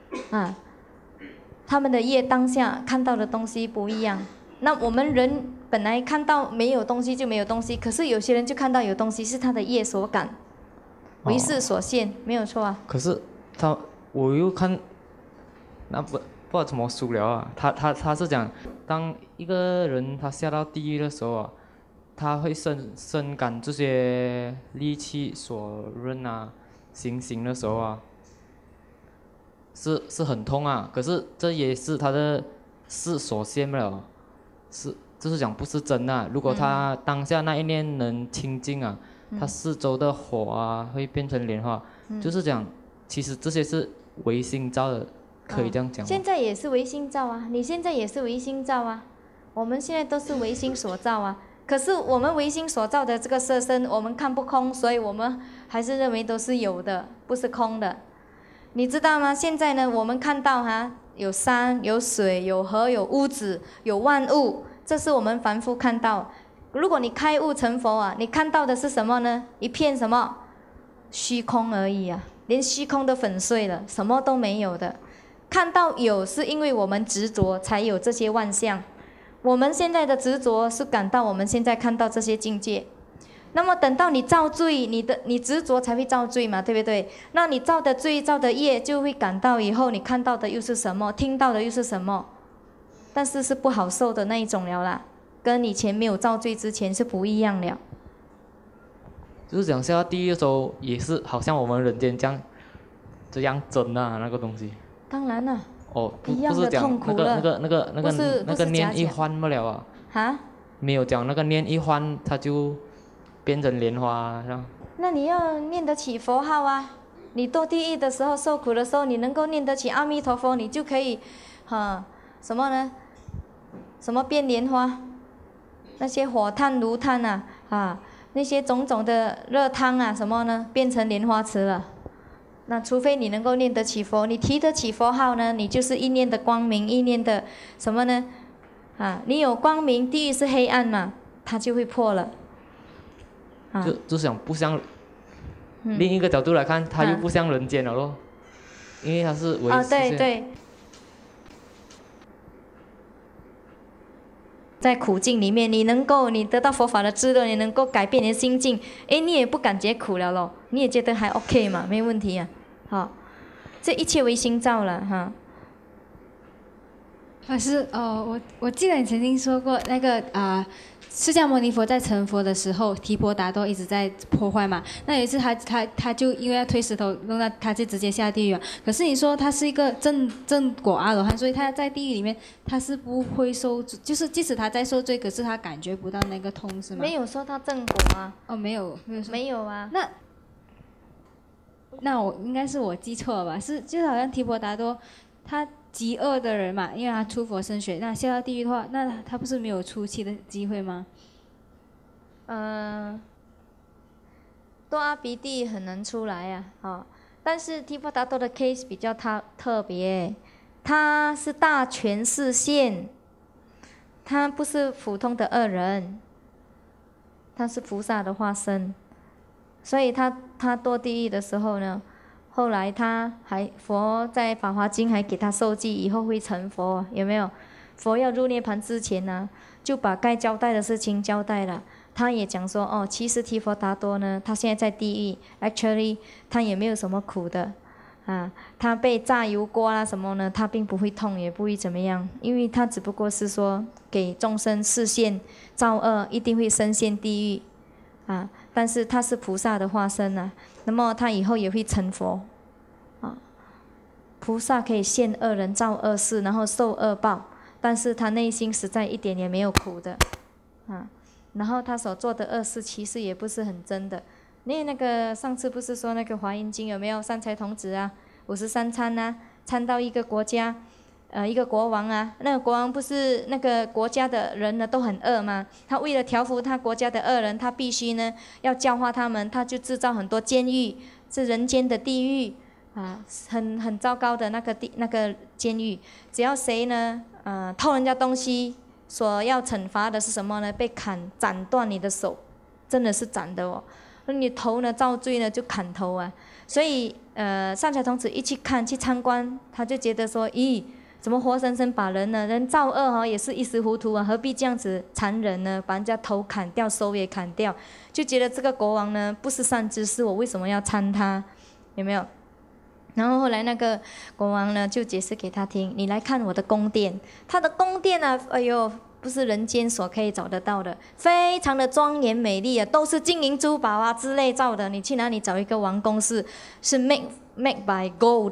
他们的业当下看到的东西不一样。那我们人本来看到没有东西就没有东西，可是有些人就看到有东西，是他的业所感，为识所现，没有错可是我又看，那不知道怎么书了他是讲，当一个人他下到地狱的时候他会深感这些戾气所润行刑的时候是很痛可是这也是他的事所现不了，就是讲不是真如果他当下那一念能清净他四周的火会变成莲花，就是讲其实这些是唯心造的，可以这样讲吗？ 现在也是唯心造你现在也是唯心造我们现在都是唯心所造可是我们唯心所造的这个色身，我们看不空，所以我们还是认为都是有的，不是空的。你知道吗？现在呢，我们看到有山、有水、有河、有屋子、有万物，这是我们凡夫看到。如果你开悟成佛你看到的是什么呢？一片什么？虚空而已连虚空都粉碎了，什么都没有的。看到有，是因为我们执着才有这些万象。我们现在的执着是感到我们现在看到这些境界。 那么等到你造罪，你执着才会造罪嘛，对不对？那你造的罪、造的业，就会感到以后你看到的又是什么，听到的又是什么，但是是不好受的那一种了啦，跟以前没有造罪之前是不一样了。 就是讲下地狱的时候，也是好像我们人间这样真啊那个东西。 当然了。 哦， 一样的痛苦了。 那个念一换不了啊。 哈？ 没有讲那个念一换，它就变成莲花这样。 那你要念得起佛号啊！你堕地狱的时候受苦的时候，你能够念得起阿弥陀佛，你就可以，什么呢？什么变莲花？那些火炭、炉炭啊，那些种种的热汤啊，什么呢？变成莲花池了。那除非你能够念得起佛，你提得起佛号呢，你就是一念的光明，一念的什么呢？你有光明，地狱是黑暗嘛，它就会破了。 就想不像，另一个角度来看，它又不像人间了咯，因为它是唯对对。在苦境里面，你得到佛法的滋润，你能够改变你的心境，你也不感觉苦了咯，你也觉得还 OK 嘛，没问题啊。好，这一切为心造了哈。 法师，我记得你曾经说过那个释迦牟尼佛在成佛的时候，提婆达多一直在破坏嘛。那有一次他就因为要推石头，弄到他就直接下地狱了。可是你说他是一个正果阿罗汉，所以他在地狱里面他是不会受，就是即使他在受罪，可是他感觉不到那个痛是吗？ 没有说他正果啊。 没有没有啊。 那我应该是我记错了吧？就好像提婆达多他极恶的人嘛，因为他出佛身血，那下到地狱的话，那他不是没有出气的机会吗？ 堕阿鼻地很难出来啊，但是提婆达多的 case 比较特别，他是大权示现，他不是普通的恶人，他是菩萨的化身，所以他堕地狱的时候呢。后来佛在《法华经》还给他受记，以后会成佛，有没有？佛要入涅槃之前呢，就把该交代的事情交代了。他也讲说，其实提婆达多呢，他现在在地狱 ，actually 他也没有什么苦的，他被炸油锅啦什么呢，他并不会痛，也不会怎么样，因为他只不过是说给众生示现造恶，一定会深陷地狱，但是他是菩萨的化身啊，那么他以后也会成佛，菩萨可以现恶人造恶事，然后受恶报，但是他内心实在一点也没有苦的，然后他所做的恶事其实也不是很真的。那个上次不是说那个华严经有没有善财童子啊，53参啊，参到一个国家。一个国王啊，那个国王不是那个国家的人呢都很恶吗？他为了调服他国家的恶人，他必须呢要教化他们，他就制造很多监狱，是人间的地狱很糟糕的那个监狱。只要谁呢偷人家东西，所要惩罚的是什么呢？被斩断你的手，真的是斩的哦。那你头呢造罪呢就砍头啊。所以善财童子一去参观，他就觉得说，咦。怎么活生生把人呢？人造恶也是一时糊涂啊，何必这样子残忍呢？把人家头砍掉，手也砍掉，就觉得这个国王呢不是善知识，我为什么要参他？有没有？然后后来那个国王呢就解释给他听，你来看我的宫殿，他的宫殿啊，哎呦，不是人间所可以找得到的，非常的庄严美丽啊，都是金银珠宝啊之类造的。你去哪里找一个王宫是 made by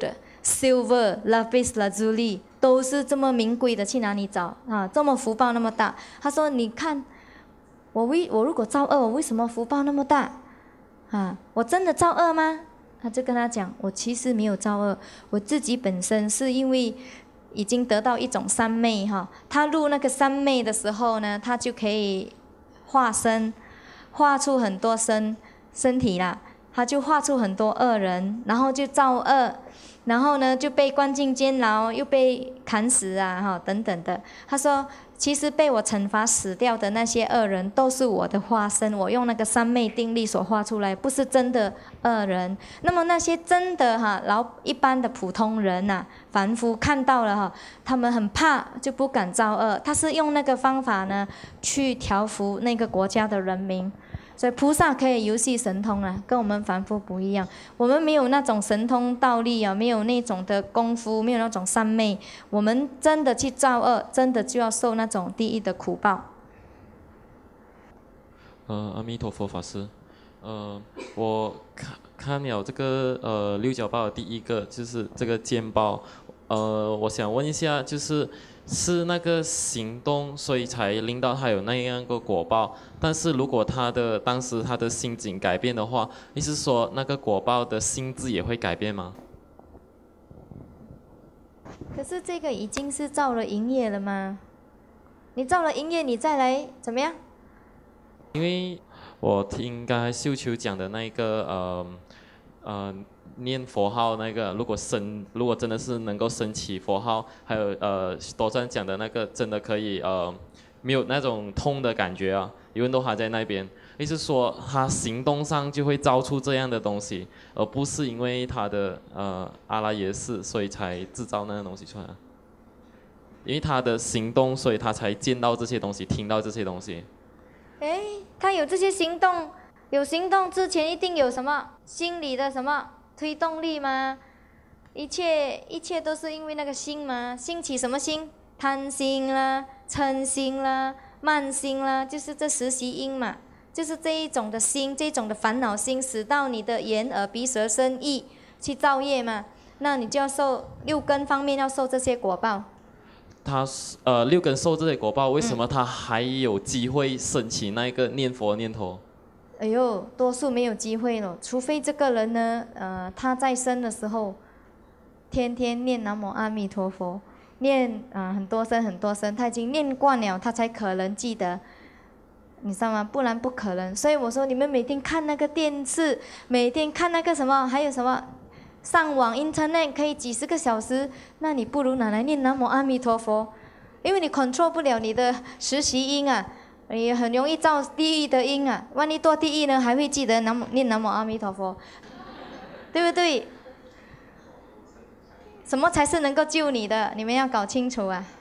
gold、silver、lapis lazuli， 都是这么名贵的，去哪里找这么福报那么大？他说：“你看，我如果造恶，我为什么福报那么大？我真的造恶吗？”他就跟他讲：“我其实没有造恶，我自己本身是因为已经得到一种三昧他入那个三昧的时候呢，他就可以化出很多身体啦，他就化出很多恶人，然后就造恶。”然后呢，就被关进监牢，又被砍死等等的。他说，其实被我惩罚死掉的那些恶人，都是我的化身，我用那个三昧定力所画出来，不是真的恶人。那么那些真的一般的普通人凡夫看到了他们很怕，就不敢造恶。他是用那个方法呢，去调服那个国家的人民。 所以菩萨可以游戏神通啊，跟我们凡夫不一样。我们没有那种神通道力啊，没有那种的功夫，没有那种三昧。我们真的去造恶，真的就要受那种地狱的苦报。 阿弥陀佛法师，我看了这个六角报的第一个就是这个见报，我想问一下，是那个行动，所以才令到他有那样一个果报。但是如果当时他的心境改变的话，意思说那个果报的性质也会改变吗？ 可是这个已经是造了营业了吗？你造了营业，你再来怎么样？ 因为我听刚才秀秋讲的那个念佛号那个，如果真的是能够升起佛号，还有多赞讲的那个真的可以没有那种痛的感觉啊，因为都还在那边，意思说他行动上就会造出这样的东西，而不是因为他的阿拉耶识所以才制造那个东西出来，因为他的行动，所以他才见到这些东西，听到这些东西。 哎，他有这些行动，有行动之前一定有什么心理的什么推动力吗？一切都是因为那个心吗？兴起什么心？贪心啦、嗔心啦、慢心啦，就是这10习因嘛，就是这一种的心，这种的烦恼心，使到你的眼耳鼻舌身意去造业嘛，那你就要受6根方面要受这些果报。 他6根受这些果报，为什么他还有机会升起那个念佛的念头？ 哎呦，多数没有机会了，除非这个人呢，他在生的时候，天天念南无阿弥陀佛，念很多声，他已经念惯了，他才可能记得，你知道吗？不然不可能。所以我说，你们每天看那个电视，每天看那个什么，还有什么？上网 Internet 可以几10个小时，那你不如拿来念南无阿弥陀佛，因为你 control 不了你的10习因啊，也很容易造地狱的因啊。万一堕地狱呢，还会记得念南无阿弥陀佛，对不对？什么才是能够救你的？你们要搞清楚啊，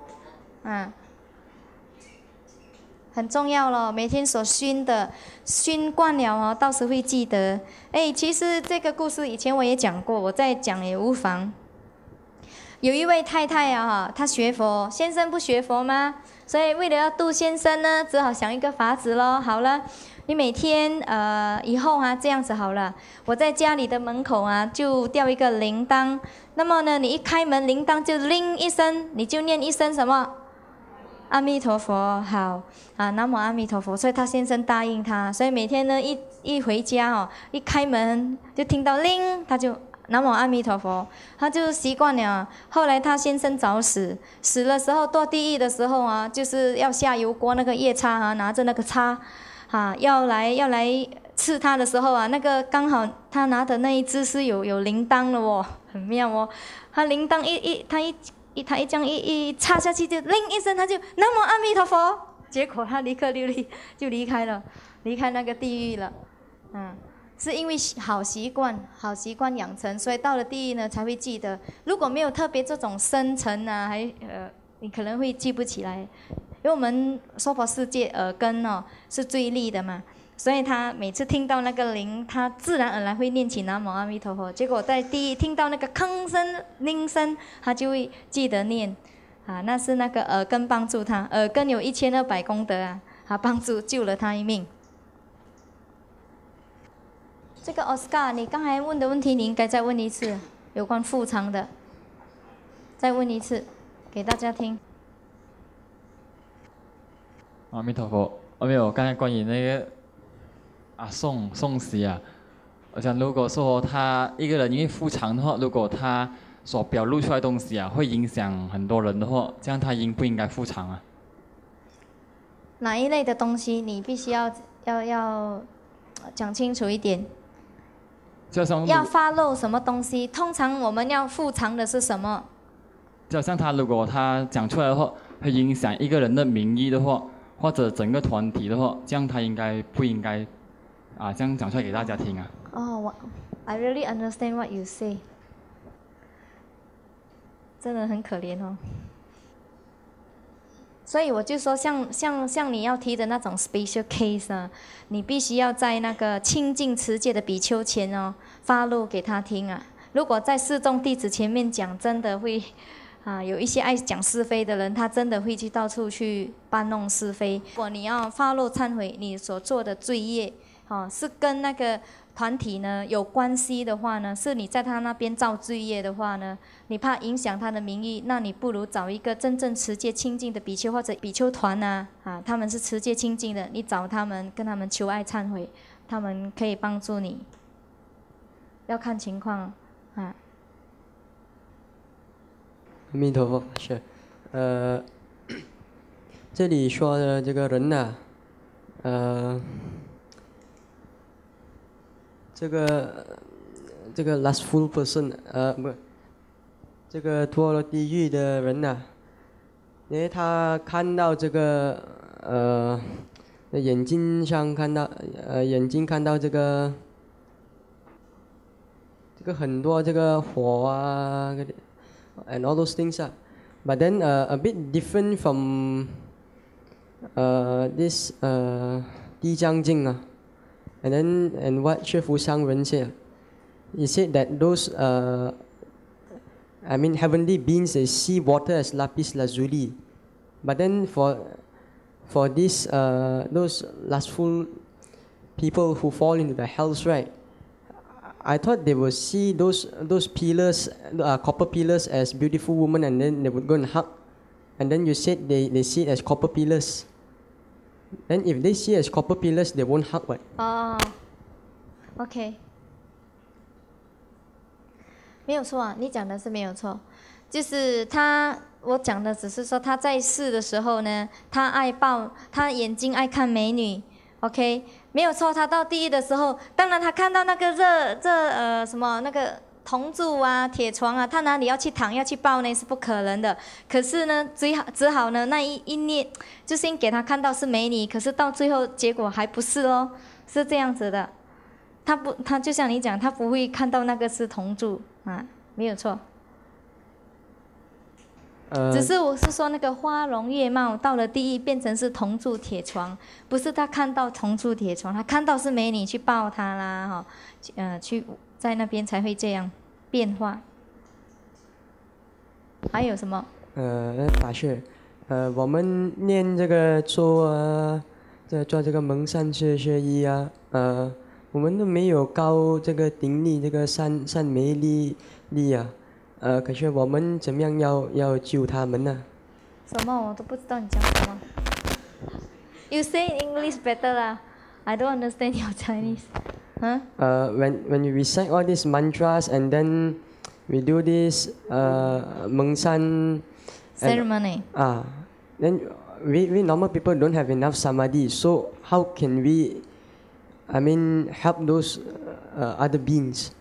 很重要咯，每天所熏的，熏惯了哦，到时会记得。哎，其实这个故事以前我也讲过，我再讲也无妨。有一位太太啊，她学佛，先生不学佛吗？所以为了要度先生呢，只好想一个法子咯。好了，你每天以后啊这样子好了，我在家里的门口啊就吊一个铃铛，那么呢，你一开门铃铛就铃一声，你就念一声什么？阿弥陀佛，好啊，南无阿弥陀佛。所以他先生答应他，所以每天呢一回家哦，一开门就听到铃，他就南无阿弥陀佛，他就习惯了。后来他先生早死，死的时候堕地狱的时候啊，就是要下油锅那个夜叉啊，拿着那个叉啊，要来刺他的时候啊，那个刚好他拿的那一只是有铃铛的哦，很妙哦。他铃铛他一这样一插下去就铃一声，他就南无阿弥陀佛，结果他立刻就离开了，离开那个地狱了。是因为好习惯养成，所以到了地狱呢才会记得。如果没有特别这种深层啊，你可能会记不起来。因为我们娑婆世界耳根哦是最利的嘛，所以他每次听到那个铃，他自然而然会念起南无阿弥陀佛。结果在地狱听到那个吭声、铃声，他就会记得念。那是那个耳根帮助他，耳根有1200功德啊，帮助救了他一命。这个奥斯卡，你刚才问的问题，你应该再问一次，有关复偿的，再问一次，给大家听。 阿弥陀佛，没有，刚才关于那个送死啊，我想如果说他一个人因为复偿的话，如果他所表露出来的东西啊，会影响很多人的话，这样他应不应该复偿啊？ 哪一类的东西，你必须要讲清楚一点。要发露什么东西？通常我们要复偿的是什么？ 就像他如果他讲出来的话，会影响一个人的名誉的话，或者整个团体的话，这样他应该不应该这样讲出来给大家听啊 ？I really understand what you say。真的很可怜哦。 所以我就说像你要提的那种 special case 啊，你必须要在那个亲近持戒的比丘前哦发露给他听啊。如果在示众弟子前面讲，真的会有一些爱讲是非的人，他真的会去到处去搬弄是非。如果你要发露忏悔，你所做的罪业，是跟那个团体呢有关系的话呢，是你在他那边造罪业的话呢，你怕影响他的名誉，那你不如找一个真正持戒清净的比丘或者比丘团啊，他们是持戒清净的，你找他们跟他们求爱忏悔，他们可以帮助你。要看情况啊。 阿弥陀佛，是，这里说的这个人呐，这个 lustful person，不，这个堕落地狱的人呐，因为他看到这个眼睛上看到眼睛看到这个很多这个火啊。And all those things are, but then a bit different from this 地藏经啊, and what Xue Fu Sang Ren said, he said that those I mean heavenly beings, they see water as lapis lazuli, but then for this those lustful people who fall into the hells, right? I thought they would see those pillars, copper pillars, as beautiful women, and then they would go and hug. And then you said they see it as copper pillars. Then if they see it as copper pillars, they won't hug, right? OK， 没有错啊，你讲的是没有错，就是我讲的只是说他在世的时候呢，他眼睛爱看美女。OK， 没有错。他到地狱的时候，当然他看到那个什么那个铜柱啊、铁床啊，他哪里要去躺要去抱呢？是不可能的。可是呢，只好呢那一念，就先给他看到是美女，可是到最后结果还不是哦，是这样子的。他就像你讲，他不会看到那个是铜柱啊，没有错。只是我是说那个花容月貌到了地狱变成是铜柱铁床，不是他看到铜柱铁床，他看到是美女去抱他啦，去在那边才会这样变化。还有什么？ 法师，我们念这个做这个蒙善学医啊，我们都没有高这个顶力这个善美力啊。可是我们怎么样要救他们呢？ 什么我都不知道你讲什么。You say in English better 啦 ，I don't understand your Chinese. Huh? When you recite all these mantras and then we do this 蒙善 ceremony. Then we normal people don't have enough samadhi. So how can we, I mean, help those other beings?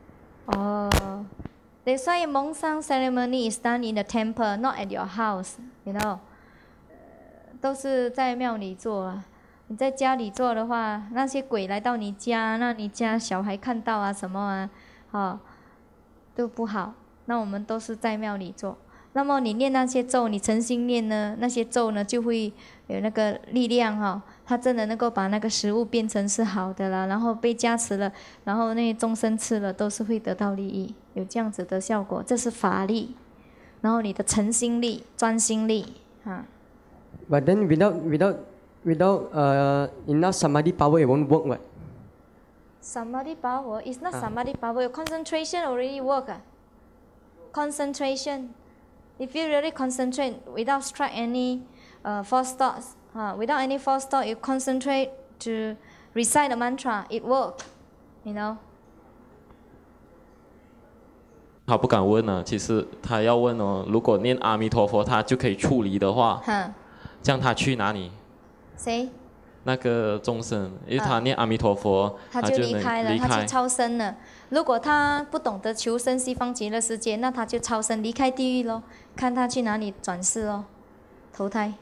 That's why Mongsang ceremony is done in the temple, not at your house. You know, 都是在庙里做啊。你在家里做的话，那些鬼来到你家，那你家小孩看到啊什么啊，都不好。那我们都是在庙里做。那么你念那些咒，你诚心念呢，那些咒呢就会有那个力量它真的能够把那个食物变成是好的啦，然后被加持了，然后那些众生吃了都是会得到利益，有这样子的效果，这是法力，然后你的诚心力、专心力 But then without enough samadhi power, it won't work, right? Samadhi power is not samadhi power. Your concentration already work. Concentration. If you really concentrate without strike any false thoughts, without any false thought, you concentrate to recite the mantra, it works, you know. 他不敢问呢，其实他要问哦，如果念阿弥陀佛，他就可以处理的话，这样他去哪里？ 谁？ 那个众生，因为他念阿弥陀佛， 他就离开了，他去超生了。如果他不懂得求生西方极乐世界，那他就超生离开地狱咯，看他去哪里转世咯，投胎。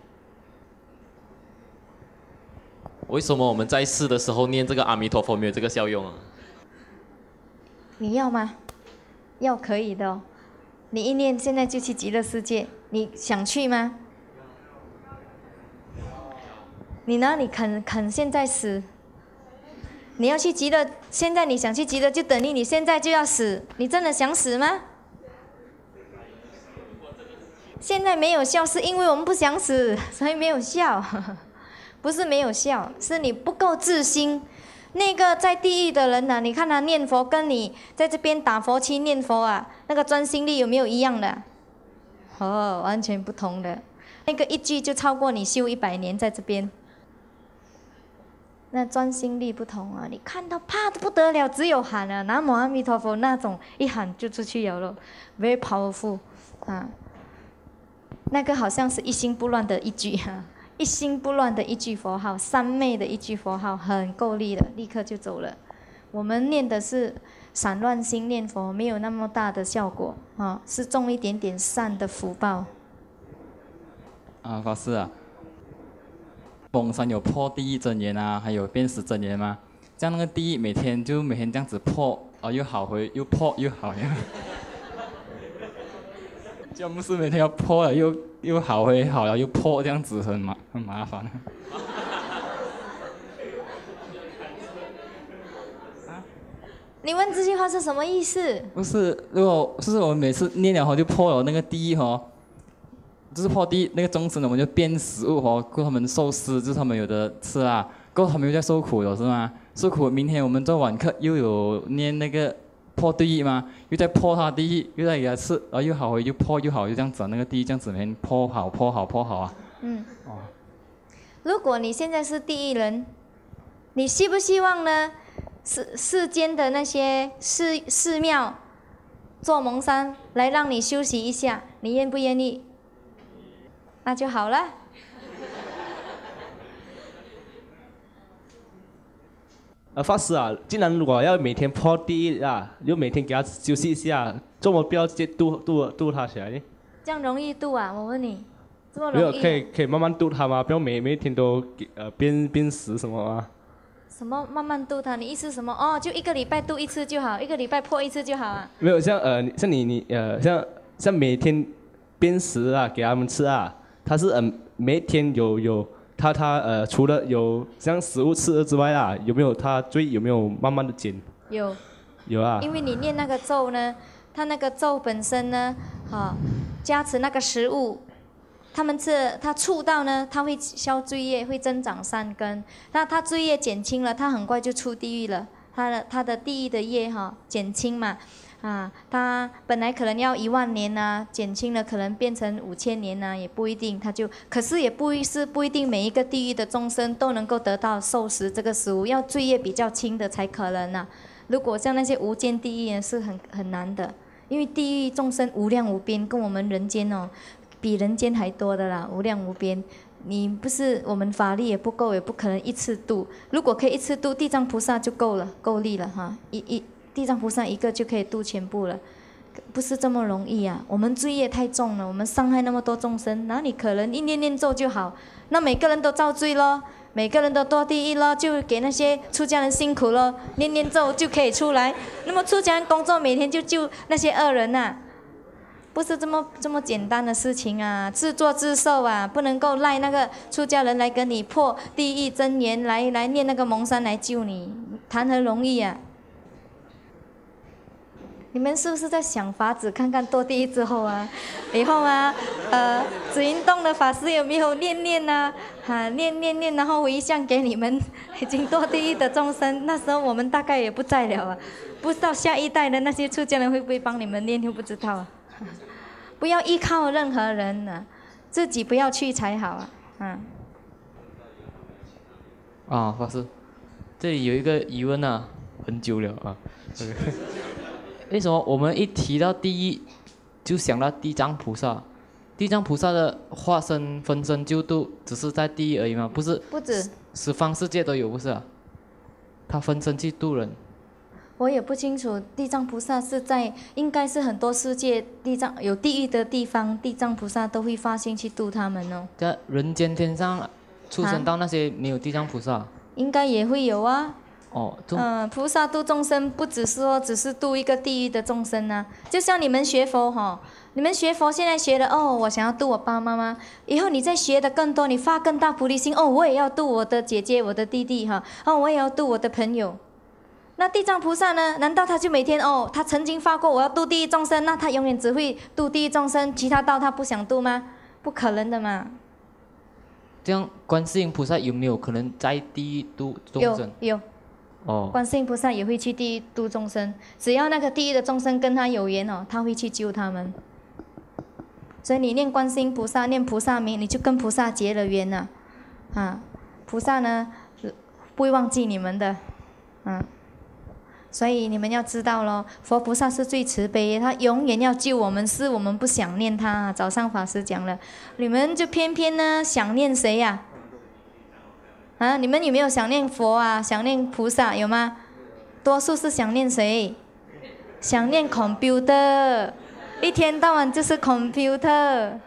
为什么我们在世的时候念这个阿弥陀佛没有这个效用啊？ 你要吗？要可以的哦。你一念现在就去极乐世界，你想去吗？ 你哪里肯现在死？你要去极乐，现在你想去极乐，就等于你现在就要死。你真的想死吗？现在没有效，是因为我们不想死，所以没有效。不是没有效，是你不够自心。那个在地狱的人呐，你看他念佛，跟你在这边打佛七念佛啊，那个专心力有没有一样的？哦，完全不同的。那个一句就超过你修100年在这边。那专心力不同啊，你看到怕得不得了，只有喊啊，南无阿弥陀佛那种，一喊就出去了咯 ，very powerful 啊。那个好像是一心不乱的一句哈、一心不乱的一句佛号，三昧的一句佛号，很够力的，立刻就走了。我们念的是散乱心念佛，没有那么大的效果啊，是种一点点善的福报。 啊，法师啊，蒙山有破地狱真言啊，还有变死真言吗？这样那个地狱每天这样子破，又好回又破又好呀。这样不是每天要破了又好回好了又破，这样子很麻烦。 你问这句话是什么意思？ 不是，如果就是我们每次念了后就破了那个地狱哦，就是破地狱那个众生呢，我们就变食物哦，够他们受施，就是他们有的吃啊，够他们又在受苦了是吗？受苦，明天我们做晚课又有念那个破地狱吗？又在破他地狱，又在给他吃，然后又好回又破又好，就这样子，那个地狱这样子每天破好啊。 嗯。哦。如果你现在是地狱人，你希不希望呢？世间的那些寺庙做蒙山来让你休息一下，你愿不愿意？那就好了。 法师啊，既然如果要每天破地狱啊，就每天给他休息一下，怎么不要直接渡他起来呢？ 这样容易渡啊？我问你，这么容易、啊？ 没有，可以慢慢渡他吗？不要每天都鞭死什么吗？ 什么慢慢渡他？你意思什么？哦，就1个礼拜渡1次就好，1个礼拜破1次就好啊？ 没有，像你像每天鞭食啊，给他们吃啊，他是每天有他除了有像食物吃之外啊，有没有他罪有没有慢慢的减？有啊。因为你念那个咒呢，他那个咒本身呢，加持那个食物。他们他触到呢，他会消罪业，会增长善根。那他罪业减轻了，他很快就出地狱了。他的地狱的业减轻嘛，他本来可能要1万年呐，减轻了可能变成5000年呐，也不一定。可是也不一定每一个地狱的众生都能够得到受食这个食物，要罪业比较轻的才可能呐。如果像那些无间地狱是很难的，因为地狱众生无量无边，跟我们人间比人间还多的啦，无量无边。你不是我们法力也不够，也不可能一次度。如果可以一次度，地藏菩萨就够了，够力了哈。地藏菩萨一个就可以度全部了，不是这么容易啊。我们罪业太重了，我们伤害那么多众生，哪里可能一念念咒就好？那每个人都造罪咯，每个人都堕地狱咯，就给那些出家人辛苦咯，念念咒就可以出来。那么出家人工作每天就救那些恶人呐。不是这么简单的事情啊，自作自受啊，不能够赖那个出家人来跟你破地狱真言，来念那个蒙山来救你，谈何容易啊！你们是不是在想法子看看堕地狱之后啊，以后啊，紫云洞的法师有没有念啊，念，然后回向给你们已经堕地狱的众生，那时候我们大概也不在了啊，不知道下一代的那些出家人会不会帮你们念，又不知道啊。不要依靠任何人呢，自己不要去才好啊。 法师，这里有一个疑问啊，很久了啊。为什么我们一提到地狱，就想到地藏菩萨？地藏菩萨的化身分身救度，只是在地狱而已吗？不是， 不止， 十方世界都有，不是啊？他分身去度人。 我也不清楚，地藏菩萨是在，应该是很多世界有地狱的地方，地藏菩萨都会发心去度他们哦。 在人间天上，畜生道那些没有地藏菩萨？ 应该也会有啊， 哦， 菩萨度众生不只是说只是度一个地狱的众生啊，就像你们学佛哈，你们学佛现在学的哦，我想要度我爸爸妈妈，以后你再学的更多，你发更大菩提心哦，我也要度我的姐姐、我的弟弟哈，哦，我也要度我的朋友。那地藏菩萨呢？难道他就每天哦，他曾经发过我要度地狱众生，那他永远只会度地狱众生，其他道他不想度吗？不可能的嘛。 这样观世音菩萨有没有可能在地狱度众生？ 有。 哦， 观世音菩萨也会去地狱度众生，只要那个地狱的众生跟他有缘哦，他会去救他们。所以你念观世音菩萨，念菩萨名，你就跟菩萨结了缘了，啊，菩萨呢不会忘记你们的，所以你们要知道咯，佛菩萨是最慈悲，他永远要救我们，是我们不想念他。早上法师讲了，你们就偏偏呢想念谁呀？你们有没有想念佛啊？想念菩萨有吗？多数是想念谁？想念 computer， 一天到晚就是 computer。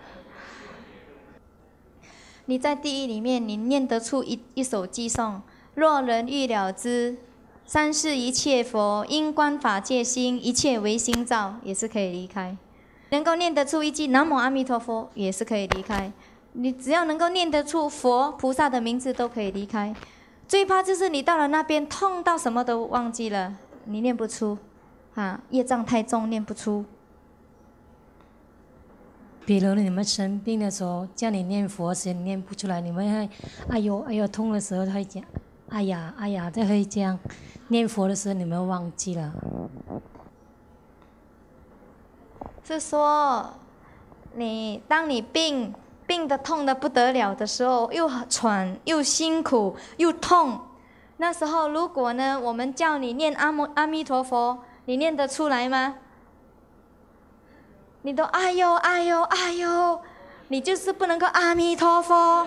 你在地狱里面，你念得出一首偈颂：若人欲了知，三世一切佛，因观法界心，一切唯心造，也是可以离开。能够念得出一句南无阿弥陀佛，也是可以离开。你只要能够念得出佛菩萨的名字，都可以离开。最怕就是你到了那边痛到什么都忘记了，你念不出，业障太重，念不出。 比如你们生病的时候，叫你念佛时，你念不出来，你们会哎呦哎呦痛的时候，他会讲哎呀哎呀，再会这样。念佛的时候，你们忘记了。 是说，当你病得痛得不得了的时候，又喘又辛苦又痛，那时候如果呢，我们叫你念阿弥陀佛，你念得出来吗？你都哎呦哎呦哎呦，你就是不能够阿弥陀佛，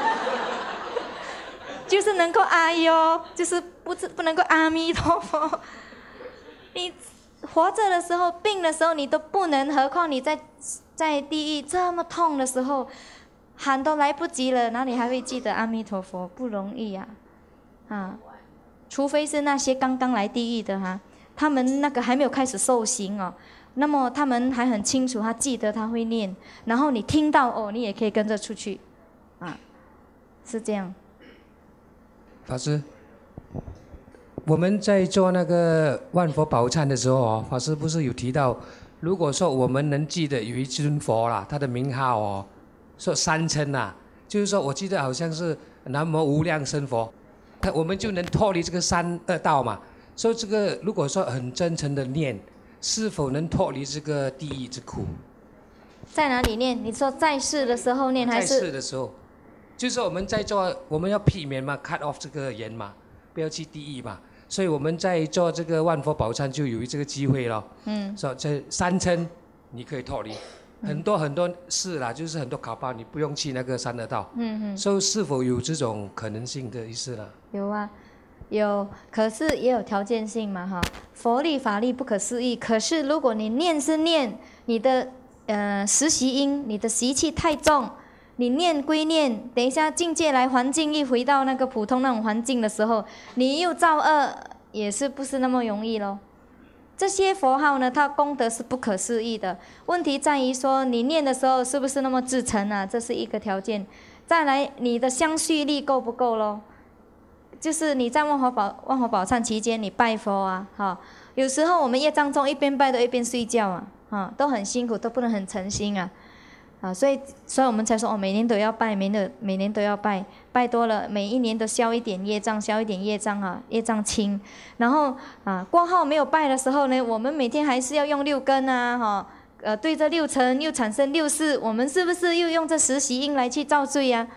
就是能够哎呦，就是不能够阿弥陀佛。你活着的时候，病的时候你都不能，何况你在地狱这么痛的时候，喊都来不及了，哪里还会记得阿弥陀佛？不容易呀，除非是那些刚刚来地狱的他们那个还没有开始受刑哦，那么他们还很清楚，他记得他会念，然后你听到哦，你也可以跟着出去，是这样。 法师，我们在做那个万佛宝忏的时候法师不是有提到，如果说我们能记得有一尊佛啦，他的名号说三称就是说我记得好像是南无无量生佛，我们就能脱离这个三恶道嘛。所以这个如果说很真诚的念，是否能脱离这个地狱之苦？ 在哪里念？你说在世的时候念还是？ 在世的时候，就是我们在做，我们要避免嘛 ，cut off 这个人嘛，不要去地狱嘛。所以我们在做这个万佛宝忏就有这个机会了。说这三称你可以脱离，很多事啦，就是很多卡包你不用去那个三恶道。所以是否有这种可能性的意思呢？ 有啊。有，可是也有条件性嘛佛力法力不可思议。可是如果你念是念你的实习因，你的习气太重，你念归念，等一下境界来环境一回到那个普通那种环境的时候，你又造恶，也是不是那么容易咯。这些佛号呢，它功德是不可思议的。问题在于说你念的时候是不是那么至诚这是一个条件。再来，你的相续力够不够咯？就是你在万佛宝忏期间，你拜佛有时候我们业障重，一边拜都一边睡觉都很辛苦，都不能很诚心所以我们才说每年都要拜，每年都要拜，拜多了，每一年都消一点业障，业障轻。然后过后没有拜的时候呢，我们每天还是要用六根对着六尘又产生六识，我们是不是又用这实习因来去造罪呀？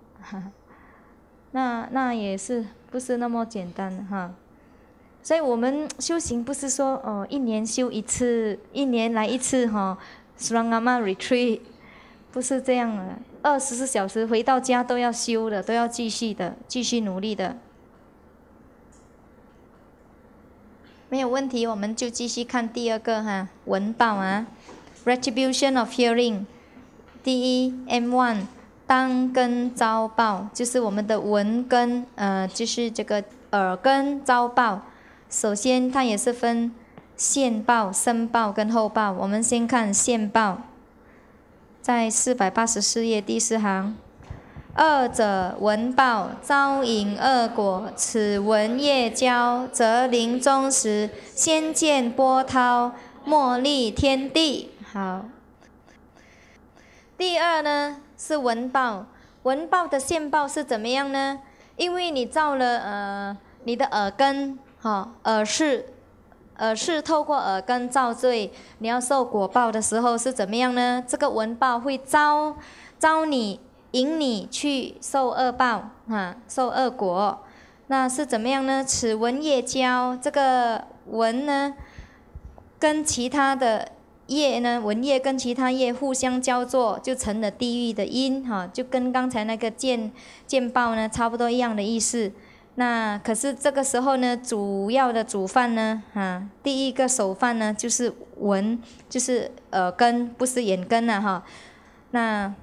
那也是不是那么简单所以我们修行不是说一年修一次，一年来一次Srangama retreat， 不是这样的，24小时回到家都要修的，都要继续的，继续努力的。没有问题，我们就继续看第二个闻报Retribution of hearing， 第一 M1。当根遭报，就是我们的闻根，就是这个耳根遭报。首先，它也是分现报、生报跟后报。我们先看现报，在484页第4行。二者闻报，遭引恶果。此闻业交，则临终时，先见波涛，莫立天地。好。第二呢是闻报，闻报的现报是怎么样呢？因为你造了你的耳根，耳识透过耳根造罪，你要受果报的时候是怎么样呢？这个闻报会招你。引你去受恶报受恶果，那是怎么样呢？此闻业交，这个闻呢，跟其他的业呢，闻业跟其他业互相交作，就成了地狱的因就跟刚才那个见报呢差不多一样的意思。那可是这个时候呢，主要的主犯呢第一个首犯呢就是闻，就是耳根，不是眼根那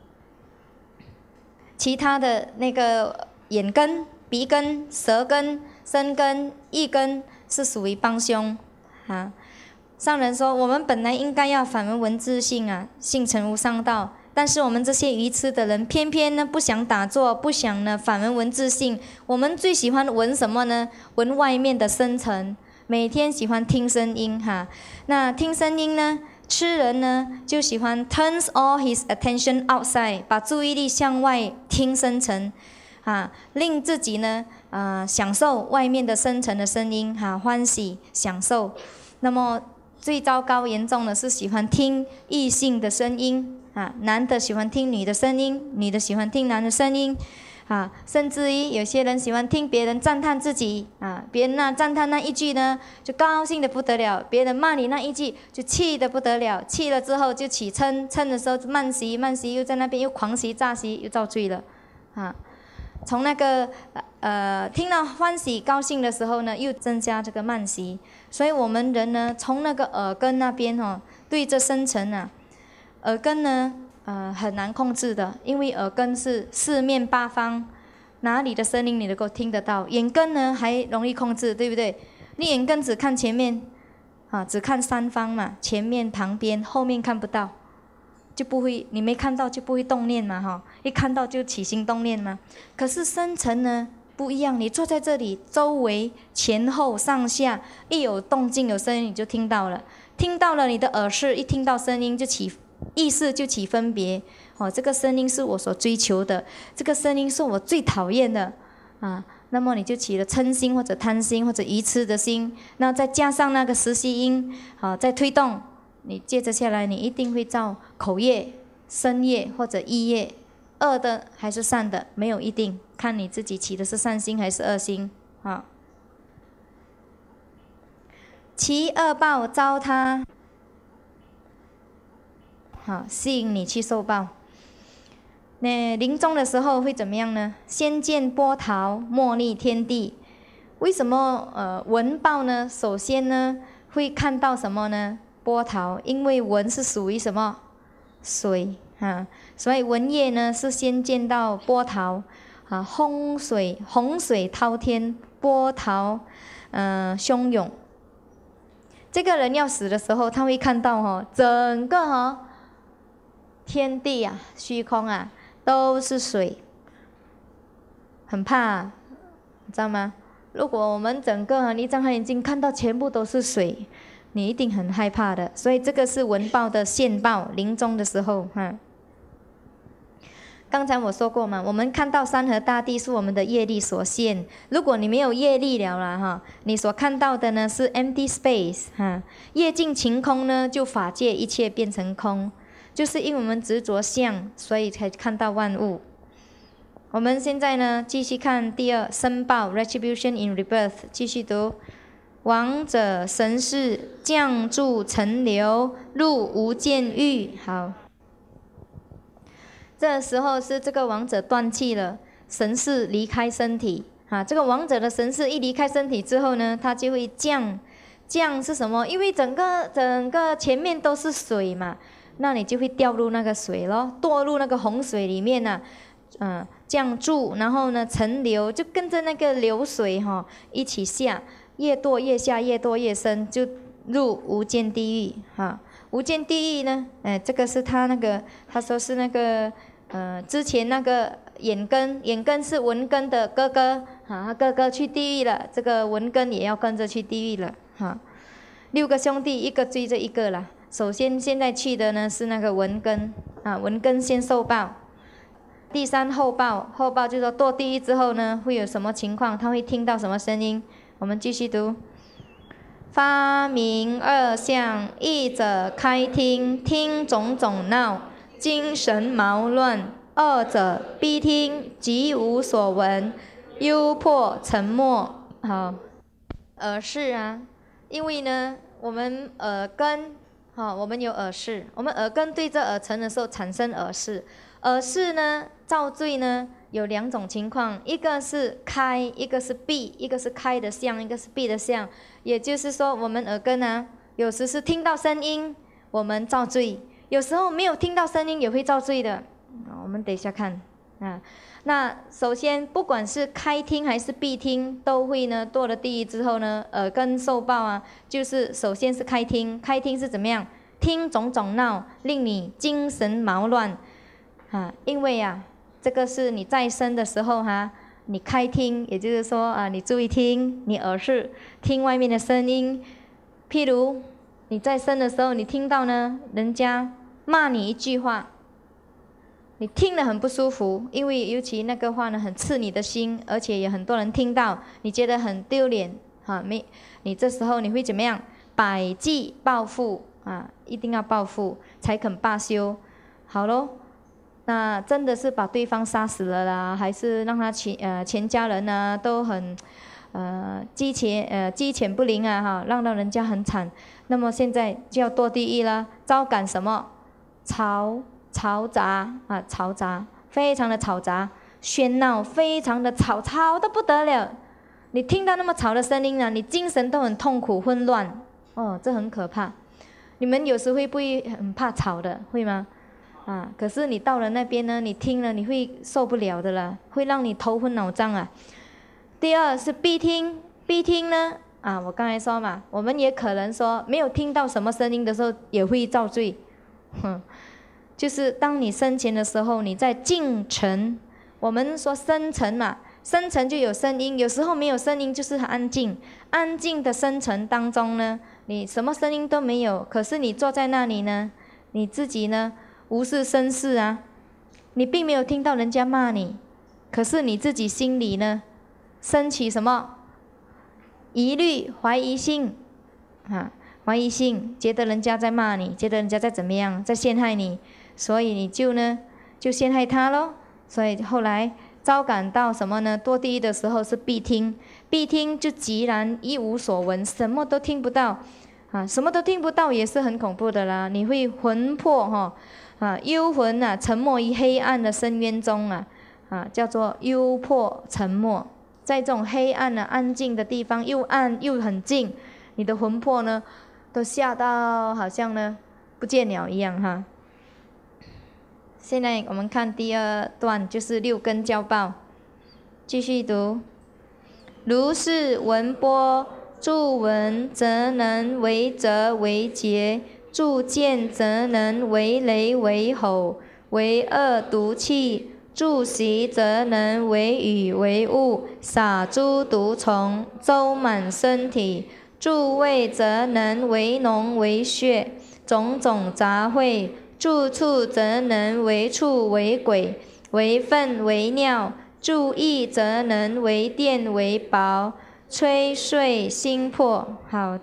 其他的那个眼根、鼻根、舌根、身根、意根是属于帮凶上人说，我们本来应该要反闻闻自性性成无上道，但是我们这些愚痴的人，偏偏呢不想打坐，不想呢反闻闻自性。我们最喜欢闻什么呢？闻外面的声尘，每天喜欢听声音那听声音呢？痴人呢就喜欢 turns all his attention outside， 把注意力向外听声尘令自己呢享受外面的声尘的声音欢喜享受。那么最糟糕严重的是喜欢听异性的声音男的喜欢听女的声音，女的喜欢听男的声音甚至于有些人喜欢听别人赞叹自己别人赞叹那一句呢，就高兴的不得了；别人骂你那一句，就气得不得了。气了之后就起嗔，嗔的时候慢习，慢习又在那边又狂习、诈习，又造罪了从那个听到欢喜、高兴的时候呢，又增加这个慢习。所以我们人呢，从那个耳根那边对着深层耳根呢。很难控制的，因为耳根是四面八方，哪里的声音你能够听得到？眼根呢还容易控制，对不对？你眼根只看前面，只看三方嘛，前面、旁边、后面看不到，就不会，你没看到就不会动念嘛，一看到就起心动念嘛。可是深层呢不一样，你坐在这里，周围、前后、上下一有动静、有声音你就听到了，听到了你的耳识一听到声音就起。意识就起分别这个声音是我所追求的，这个声音是我最讨厌的那么你就起了嗔心或者贪心或者愚痴的心，那再加上那个实习因再推动你，接着下来你一定会造口业、身业或者意业，恶的还是善的没有一定，看你自己起的是善心还是恶心其恶报遭他吸引你去受报。那临终的时候会怎么样呢？先见波涛，莫逆天地。为什么闻报呢？首先呢会看到什么呢？波涛，因为闻是属于什么？水所以闻业呢是先见到波涛洪水滔天，波涛汹涌。这个人要死的时候，他会看到整个天地虚空都是水，很怕你知道吗？如果我们整个你张开眼睛看到全部都是水，你一定很害怕的。所以这个是闻报的现报，临终的时候刚才我说过嘛，我们看到山河大地是我们的业力所现。如果你没有业力了你所看到的呢是 empty space 业尽晴空呢，就法界一切变成空。就是因为我们执着相，所以才看到万物。我们现在呢，继续看第二申报 retribution in rebirth， 继续读。王者神识降注尘流，入无间狱。好，这时候是这个王者断气了，神识离开身体这个王者的神识一离开身体之后呢，他就会降是什么？因为整个前面都是水嘛。那你就会掉入那个水咯，堕入那个洪水里面降注，然后呢沉流，就跟着那个流水哈、一起下，越堕越下，越堕越深，就入无间地狱哈。无间地狱呢，这个是他那个，他说是那个之前那个眼根是文根的哥哥他哥哥去地狱了，这个文根也要跟着去地狱了哈。6个兄弟一个追着一个啦。首先现在去的呢是那个文根文根先受报。第3后报，后报就是说堕地狱之后呢会有什么情况，他会听到什么声音？我们继续读。发明2相，一者开听，听种种闹，精神毛乱；二者闭听，即无所闻，幽迫沉默。好，耳饰啊，因为呢我们耳根我们有耳饰，我们耳根对着耳尘的时候产生耳饰。耳饰呢造罪呢有2种情况，一个是开，一个是闭，一个是开的相，一个是闭的相。也就是说我们耳根啊有时是听到声音我们造罪，有时候没有听到声音也会造罪的。我们等一下看那首先不管是开听还是闭听，都会呢堕了地狱之后呢耳根受报就是首先是开听，开听是怎么样？听种种闹，令你精神毛乱因为这个是你在生的时候你开听，也就是说你注意听，你耳饰听外面的声音。譬如你在生的时候，你听到呢人家骂你一句话，你听得很不舒服，因为尤其那个话呢很刺你的心，而且也很多人听到，你觉得很丢脸你这时候你会怎么样？百计报复一定要报复才肯罢休。好咯，那真的是把对方杀死了啦，还是让他全家人都很鸡犬不宁让到人家很惨。那么现在就要堕地狱了，招感什么？嘈杂嘈杂，非常的嘈杂，喧闹，非常的吵得不得了。你听到那么吵的声音你精神都很痛苦混乱这很可怕。你们有时会不会很怕吵的？会吗？可是你到了那边呢，你听了你会受不了的了，会让你头昏脑胀第二是闭听，闭听呢我刚才说嘛，我们也可能说没有听到什么声音的时候也会造罪就是当你生前的时候，你在静沉，我们说深沉嘛，深沉就有声音，有时候没有声音就是很安静。安静的深沉当中呢，你什么声音都没有，可是你坐在那里呢，你自己呢无事生事你并没有听到人家骂你，可是你自己心里呢升起什么疑虑、怀疑性怀疑性，觉得人家在骂你，觉得人家在怎么样，在陷害你，所以你就陷害他咯。所以后来招感到什么呢？堕地狱的时候是闭听，闭听就寂然一无所闻，什么都听不到什么都听不到也是很恐怖的啦。你会魂魄幽魂沉没于黑暗的深渊中叫做幽魄沉没。在这种黑暗安静的地方，又暗又很静，你的魂魄呢都吓到好像呢不见了一样现在我们看第2段，就是6根交报，继续读。如是闻波，助闻则能为则为劫，助见则能为雷为吼，为恶毒气，助习则能为雨为雾，撒诸毒虫，周满身体，助味则能为脓为血，种种杂秽，助触则能为畜为鬼，为粪为尿，助意则能为电为雹，吹碎心魄。好，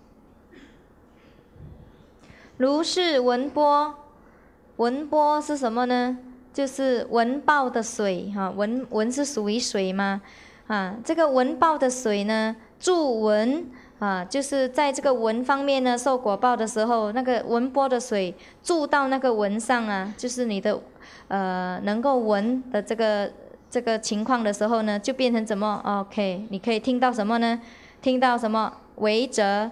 如是闻波，闻波是什么呢？就是闻报的水闻是属于水吗？这个闻报的水呢，助闻就是在这个闻方面呢受果报的时候，那个闻波的水注到那个闻上就是你的能够闻的这个情况的时候呢，就变成怎么 ？OK， 你可以听到什么呢？听到什么？为则，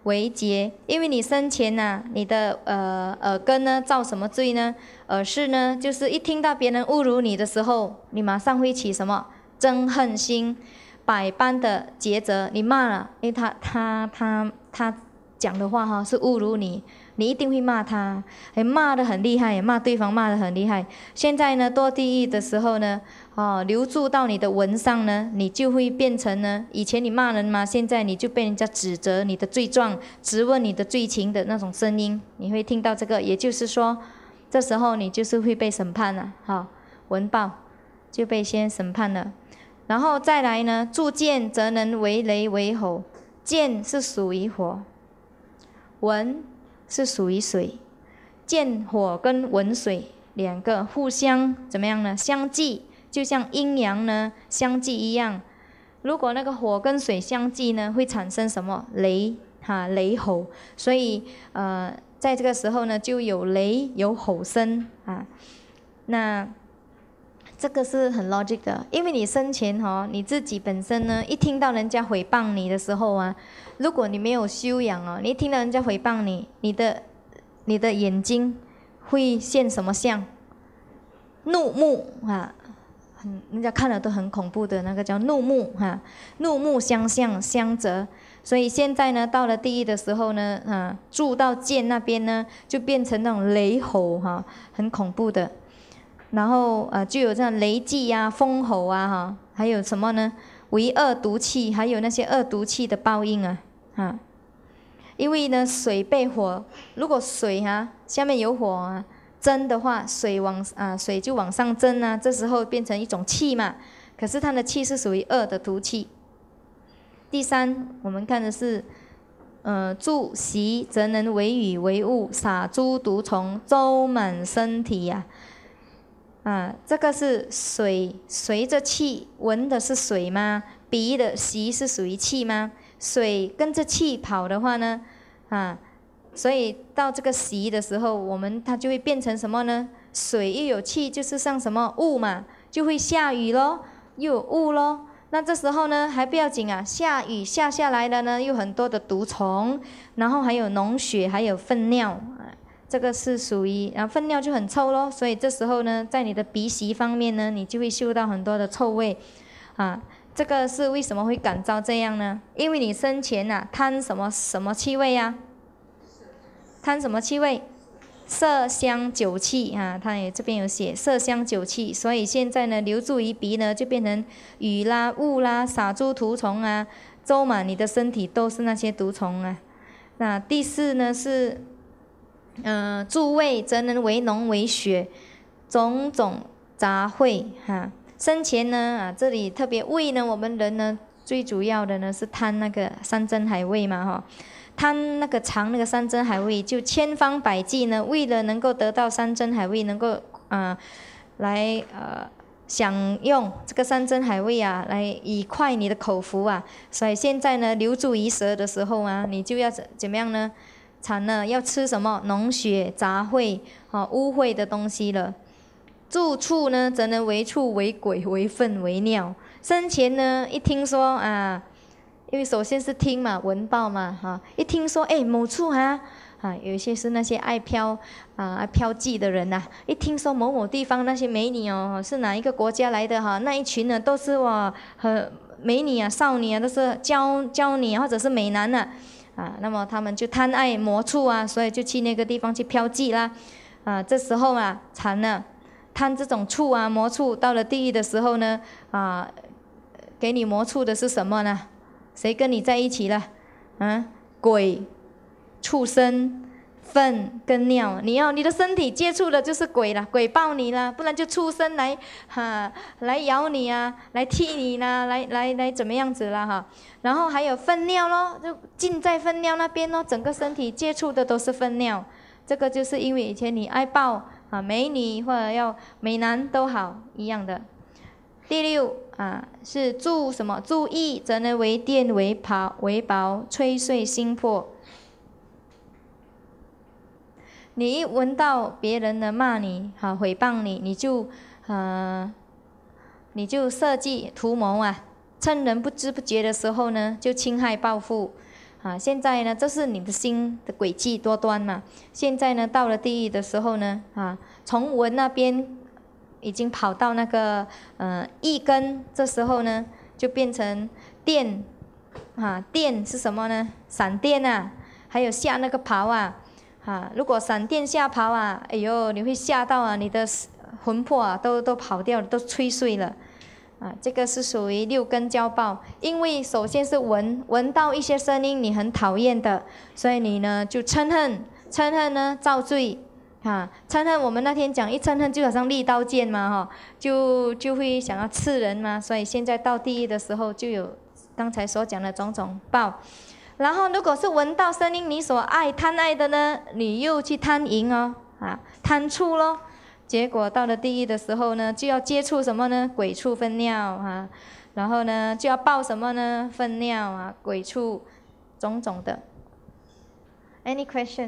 为结，因为你生前你的耳根呢造什么罪呢？耳识呢，就是一听到别人侮辱你的时候，你马上会起什么憎恨心，百般的抉择。你骂了，因为他讲的话是侮辱你，你一定会骂他，骂得很厉害，骂对方骂得很厉害。现在呢，堕地狱的时候呢，流注到你的文上呢，你就会变成呢，以前你骂人嘛，现在你就被人家指责你的罪状，质问你的罪情的那种声音，你会听到这个，也就是说，这时候你就是会被审判了，文报就被先审判了。然后再来呢，铸剑则能为雷为吼，剑是属于火，文是属于水，剑火跟文水两个互相怎么样呢？相济，就像阴阳呢相济一样。如果那个火跟水相济呢，会产生什么？雷雷吼。所以在这个时候呢，就有雷有吼声那这个是很 logic 的，因为你生前你自己本身呢，一听到人家诽谤你的时候如果你没有修养你一听到人家诽谤你，你的眼睛会现什么相？怒目人家看了都很恐怖的那个叫怒目怒目相向相责。所以现在呢，到了地狱的时候呢住到剑那边呢，就变成那种雷吼很恐怖的。然后就有这样雷击风吼还有什么呢？为恶毒气，还有那些恶毒气的报应因为呢，水被火，如果水下面有火蒸的话，水就往上蒸这时候变成一种气嘛。可是它的气是属于恶的毒气。第三，我们看的是注习则能为雨为雾，撒诸毒虫，周满身体这个是水随着气，闻的是水吗？鼻的习是属于气吗？水跟着气跑的话呢所以到这个习的时候，它就会变成什么呢？水又有气，就是像什么雾嘛，就会下雨咯，又有雾咯。那这时候呢还不要紧下雨下来了呢，又很多的毒虫，然后还有脓血，还有粪尿这个是属于粪尿就很臭咯。所以这时候呢，在你的鼻息方面呢，你就会嗅到很多的臭味这个是为什么会感召这样呢？因为你生前贪什么气味贪什么气味？色香酒气它也这边有写色香酒气，所以现在呢留住于鼻呢，就变成雨啦、雾啦，撒诸毒虫周满你的身体都是那些毒虫那第四呢是诸味则能为脓为血，种种杂秽生前呢这里特别味呢，我们人呢最主要的呢是贪那个山珍海味嘛贪那个尝那个山珍海味，就千方百计呢，为了能够得到山珍海味，能够来享用这个山珍海味来以快你的口福所以现在呢留住于舌的时候你就要怎么样呢？惨了，要吃什么脓血杂秽污秽的东西了。住处呢则能为畜为鬼为粪为尿。生前呢一听说因为首先是听嘛，闻报嘛一听说某处有一些是那些爱飘妓的人一听说某某地方那些美女是哪一个国家来的那一群呢都是和美女少女都是娇女或者是美男那么他们就贪爱魔处所以就去那个地方去飘妓啦这时候惨了，贪这种处魔处，到了地狱的时候呢给你魔处的是什么呢？谁跟你在一起了？鬼、畜生、粪跟尿。你的身体接触的就是鬼了，鬼抱你了，不然就畜生来咬你来踢你啦，来怎么样子啦然后还有粪尿咯，就浸在粪尿那边咯，整个身体接触的都是粪尿。这个就是因为以前你爱抱美女或者要美男都好一样的。第六是注什么？注意则能为电为薄，吹碎心魄。你一闻到别人的骂你诽谤你，你就设计图谋趁人不知不觉的时候呢，就侵害报复啊，现在呢，这是你的心的轨迹多端嘛。现在呢，到了地狱的时候呢，啊，从文那边已经跑到那个一根，这时候呢就变成电，啊，电是什么呢？闪电啊，还有下那个刨啊，啊，如果闪电下刨啊，哎呦，你会吓到啊，你的魂魄啊都跑掉了，都吹碎了。啊，这个是属于六根交报，因为首先是闻到一些声音你很讨厌的，所以你呢就嗔恨呢造罪，啊，嗔恨我们那天讲一嗔恨就好像利刀剑嘛哈，就会想要刺人嘛，所以现在到地狱的时候就有刚才所讲的种种报，然后如果是闻到声音你所贪爱的呢，你又去贪淫哦，啊，贪触咯。结果到了地狱的时候呢，就要接触什么呢？鬼畜粪尿啊，然后呢就要报什么呢？粪尿啊，鬼畜，种种的。Any question？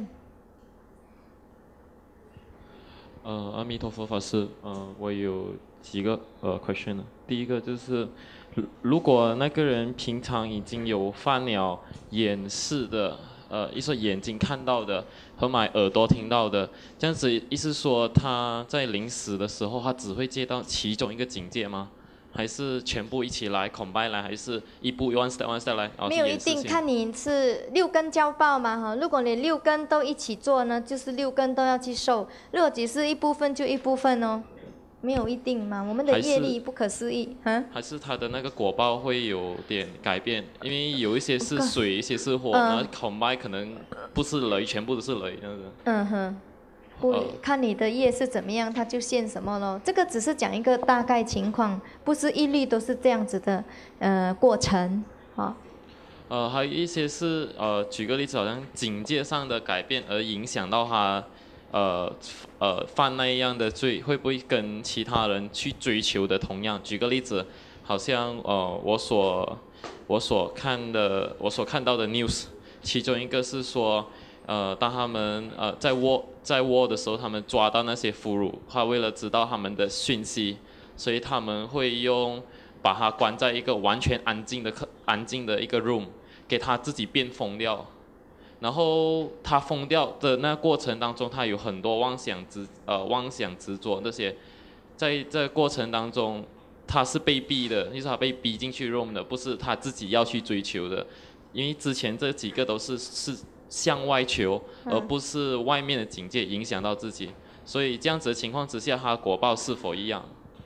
阿弥陀佛法师，我有几个question 呢。第一个就是，如果那个人平常已经有犯了眼视的。意思说眼睛看到的和耳朵听到的，这样子意思说他在临死的时候，他只会接到其中一个境界吗？还是全部一起来 combine 来，还是一步 one step 来？ 没有一定，看你是六根交报嘛哈。如果你六根都一起做呢，就是六根都要去受；如果只是一部分就一部分哦。没有一定嘛，我们的业力不可思议， 还是他的那个果报会有点改变，因为有一些是水，一些是火，然后 combine 可能不是雷，全部都是雷这样子。 嗯哼，不看你的业是怎么样，它就现什么咯。这个只是讲一个大概情况，不是一律都是这样子的过程啊。 还有一些是举个例子，好像境界上的改变而影响到他。犯那样的罪，会不会跟其他人去追求的同样？举个例子，好像我所看到的 news， 其中一个是说，当他们在war的时候，他们抓到那些俘虏，他为了知道他们的讯息，所以他们会把他关在一个完全安静的一个 room， 给他自己变疯掉。然后他疯掉的那过程当中，他有很多妄想执着那些，在这过程当中，他是被逼的，就是他被逼进去 room 的，不是他自己要去追求的，因为之前这几个都是向外求，而不是外面的境界影响到自己，所以这样子的情况之下，他的果报是否一样？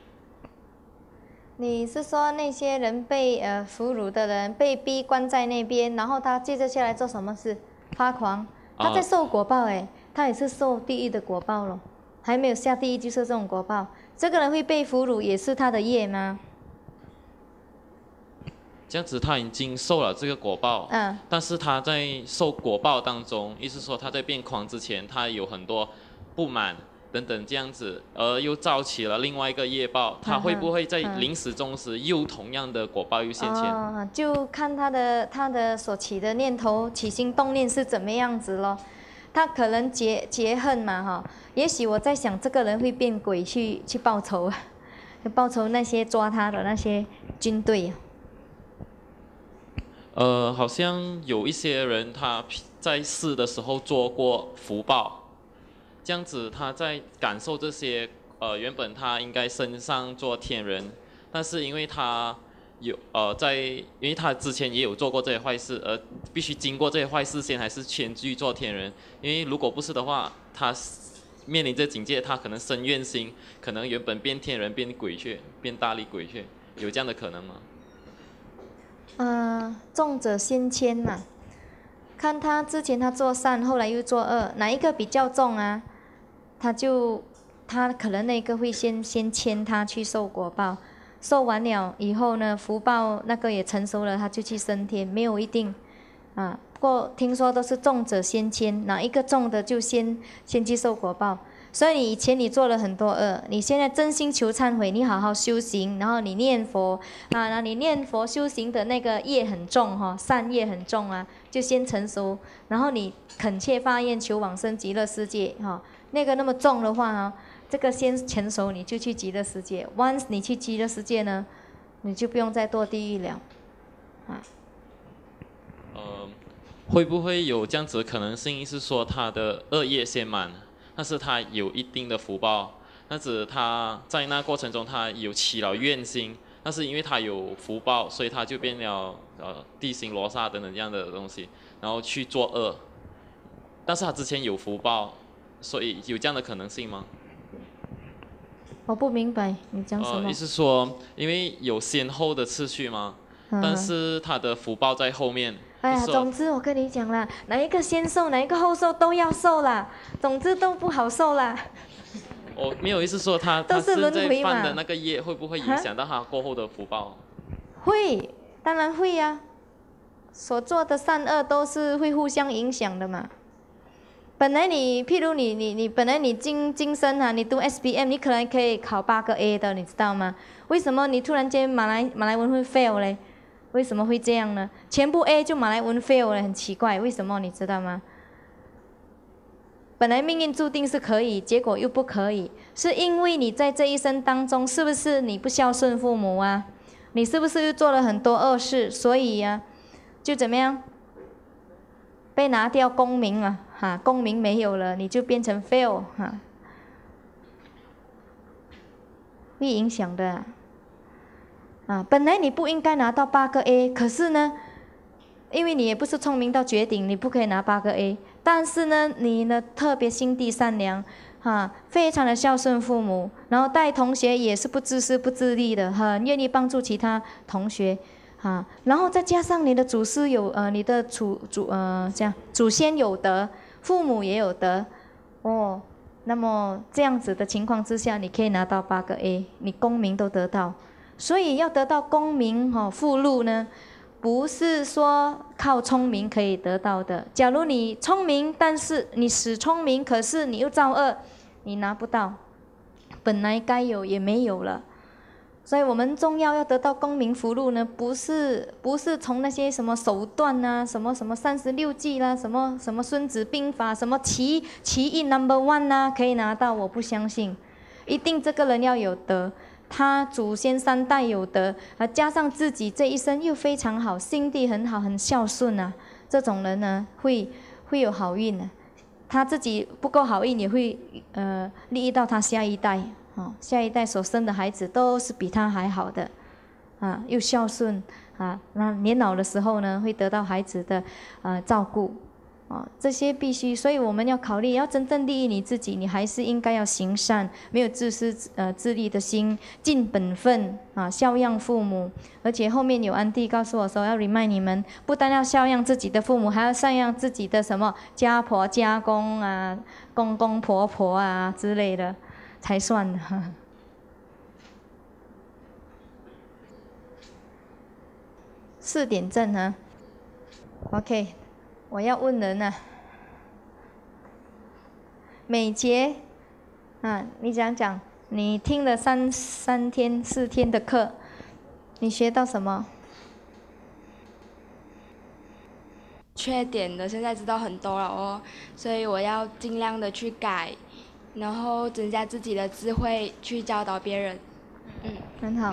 你是说那些人被俘虏的人被逼关在那边，然后他接着下来做什么事？发狂，他在受果报他也是受地狱的果报咯，还没有下地狱就受这种果报。这个人会被俘虏，也是他的业吗？ 这样子他已经受了这个果报，但是他在受果报当中，意思说他在变狂之前，他有很多不满等等这样子，而又造起了另外一个业报，他会不会在临死终时又同样的果报又现前？ 就看他的所起的念头、起心动念是怎么样子咯。他可能结恨嘛哈，也许我在想这个人会变鬼去报仇，报仇那些抓他的那些军队。 好像有一些人他在世的时候做过福报。这样子，他在感受这些，原本他应该升上做天人，但是因为他因为他之前也有做过这些坏事，而必须经过这些坏事先还是先去做天人，因为如果不是的话，他面临这境界，他可能生怨心，可能原本变天人变鬼去，变大力鬼去，有这样的可能吗？ 重者先迁嘛，看他之前他做善，后来又做恶，哪一个比较重啊？他可能那个会先牵他去受果报，受完了以后呢，福报那个也成熟了，他就去升天，没有一定啊。不过听说都是重者先迁，哪一个重的就先去受果报。所以你以前你做了很多恶，你现在真心求忏悔，你好好修行，然后你念佛那你念佛修行的那个业很重善业很重啊，就先成熟，然后你恳切发愿求往生极乐世界那个那么重的话这个先成熟你就去极乐世界 ，once 你去极乐世界呢，你就不用再堕地狱了会不会有这样子的可能性？是说他的恶业先满，但是他有一定的福报，但是他在那过程中他有起了愿心，但是因为他有福报，所以他就变了地心罗刹等等这样的东西，然后去作恶。但是他之前有福报，所以有这样的可能性吗？ 我不明白你讲什么。 意思说，因为有先后的次序嘛，但是他的福报在后面。 哎呀，总之我跟你讲啦，哪一个先受，哪一个后受都要受啦，总之都不好受啦。 我没有意思说他都是轮回嘛。 犯的那个业会不会影响到他过后的福报？ 会，当然会呀、所做的善恶都是会互相影响的嘛。本来你，譬如你本来你今生啊，你读 SPM， 你可能可以考8个 A 的，你知道吗？为什么你突然间马来文会 fail 嘞？为什么会这样呢？全部 A 就马来文 fail 了，很奇怪，为什么你知道吗？本来命运注定是可以，结果又不可以，是因为你在这一生当中，是不是你不孝顺父母啊？你是不是又做了很多恶事？所以呀、就怎么样？被拿掉功名了，功名没有了，你就变成 fail 会影响的本来你不应该拿到8个 A， 可是呢，因为你也不是聪明到绝顶，你不可以拿8个 A， 但是呢，你呢特别心地善良非常的孝顺父母，然后带同学也是不自私不自利的，很愿意帮助其他同学。然后再加上你的祖师你的祖先有德，父母也有德，那么这样子的情况之下，你可以拿到8个 A， 你功名都得到。所以要得到功名富禄呢，不是说靠聪明可以得到的。假如你聪明，但是你死聪明，可是你又造恶，你拿不到，本来该有也没有了。所以我们重要得到功名福禄呢，不是从那些什么手段啊，什么36计啦，什么孙子兵法，什么棋艺 No.1 啊，可以拿到，我不相信。一定这个人要有德，他祖先3代有德，加上自己这一生又非常好，心地很好，很孝顺啊，这种人呢会有好运的。他自己不够好运，也会利益到他下一代。下一代所生的孩子都是比他还好的，又孝顺那年老的时候呢，会得到孩子的照顾，这些必须。所以我们要考虑，要真正利益你自己，你还是应该要行善，没有自私自利的心，尽本分孝养父母。而且后面有安弟告诉我说，要 remind 你们，不但要孝养自己的父母，还要孝养自己的什么家婆家公公公婆婆之类的。才算4点正OK， 我要问人美杰你讲，你听了4天的课，你学到什么？ 缺点的现在知道很多了所以我要尽量的去改。然后增加自己的智慧，去教导别人。 很好。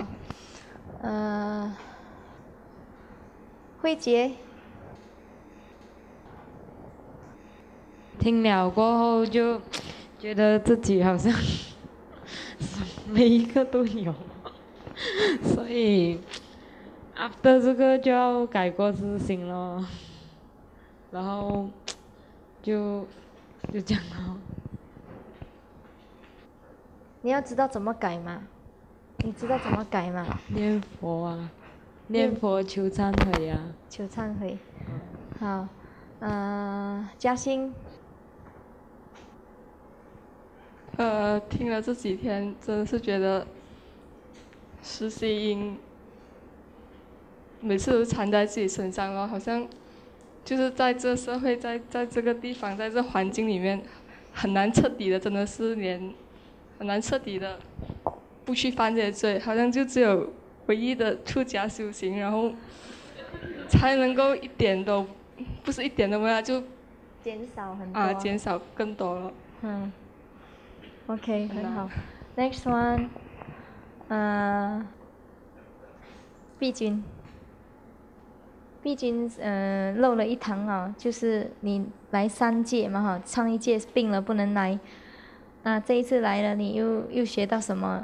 慧杰， 听了过后就觉得自己好像每一个都有，所以 after 这个就要改过自新咯，然后就这样咯。 你要知道怎么改嘛？你知道怎么改吗？ 念佛念佛求忏悔求忏悔。好，嘉欣。 听了这几天，真的是觉得实习营每次都缠在自己身上好像就是在这社会，在这个地方，在这环境里面，很难彻底的，真的是很难彻底的不去犯这些罪，好像就只有唯一的出家修行，然后才能够一点都不是一点都没有，就减少很多减少更多了。 OK， 很好。Next one，碧君。 毕竟漏了一堂啊，就是你来3届嘛哈，上一届病了不能来，那这一次来了，你又学到什么？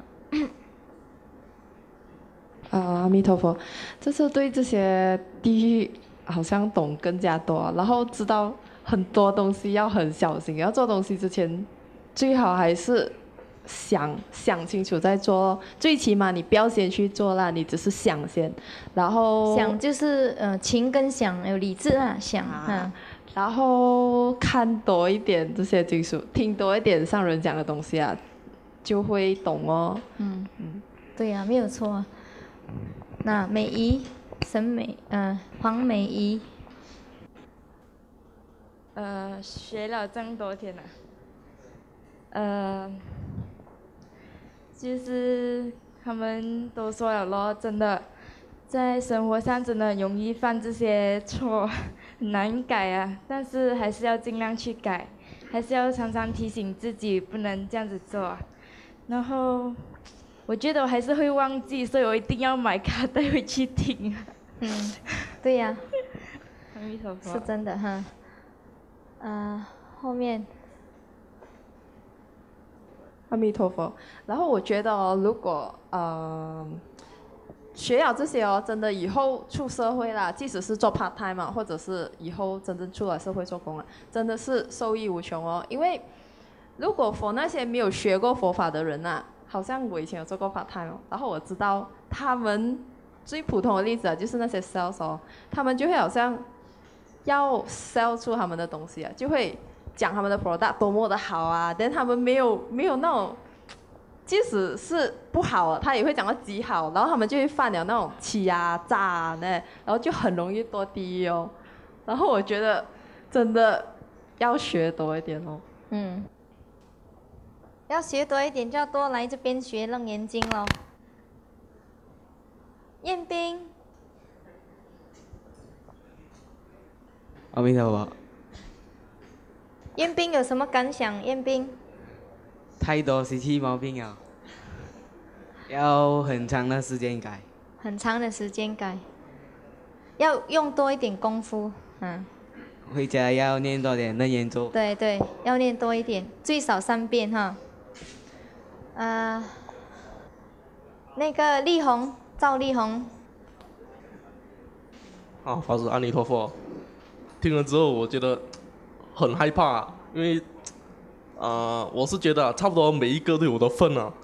阿弥陀佛，这次对这些地狱好像懂更加多，然后知道很多东西要很小心，要做东西之前最好还是想清楚再做，最起码你不要先去做啦，你只是想先，然后想就是情跟想有理智啊，想啊， 然后看多一点这些经书，听多一点上人讲的东西啊，就会懂哦。 对呀、没有错啊。那美仪，黄美仪， 学了这么多天了，就是他们都说了咯，真的，在生活上真的很容易犯这些错，很难改啊。但是还是要尽量去改，还是要常常提醒自己不能这样子做啊。然后我觉得我还是会忘记，所以我一定要买卡带回去听。 对呀、 阿弥陀佛。 是真的哈。后面。 阿弥陀佛。然后我觉得哦，如果学了这些哦，真的以后出社会啦，即使是做 part time 嘛，或者是以后真正出了社会做工啊，真的是受益无穷哦。因为如果佛那些没有学过佛法的人啊，好像我以前有做过 part time 哦，然后我知道他们最普通的例子啊，就是那些 sales 哦，他们就会好像要 sell 出他们的东西啊，就会讲他们的 product 多么的好啊，但他们没有那种，即使是不好啊，他也会讲到极好，然后他们就会犯了那种欺啊诈啊然后就很容易堕地狱哦。然后我觉得真的要学多一点哦。 要学多一点，就要多来这边学楞严经咯。彦斌， 阿弥陀佛。 彦斌有什么感想？彦斌， 太多习气毛病了，要很长的时间改。 很长的时间改，要用多一点功夫， 回家要念多点楞严咒。 对对，要念多一点，最少3遍哈。那个丽红，赵丽红。 法师阿弥陀佛。听了之后，我觉得很害怕，因为我是觉得差不多每一个都有我的份啊。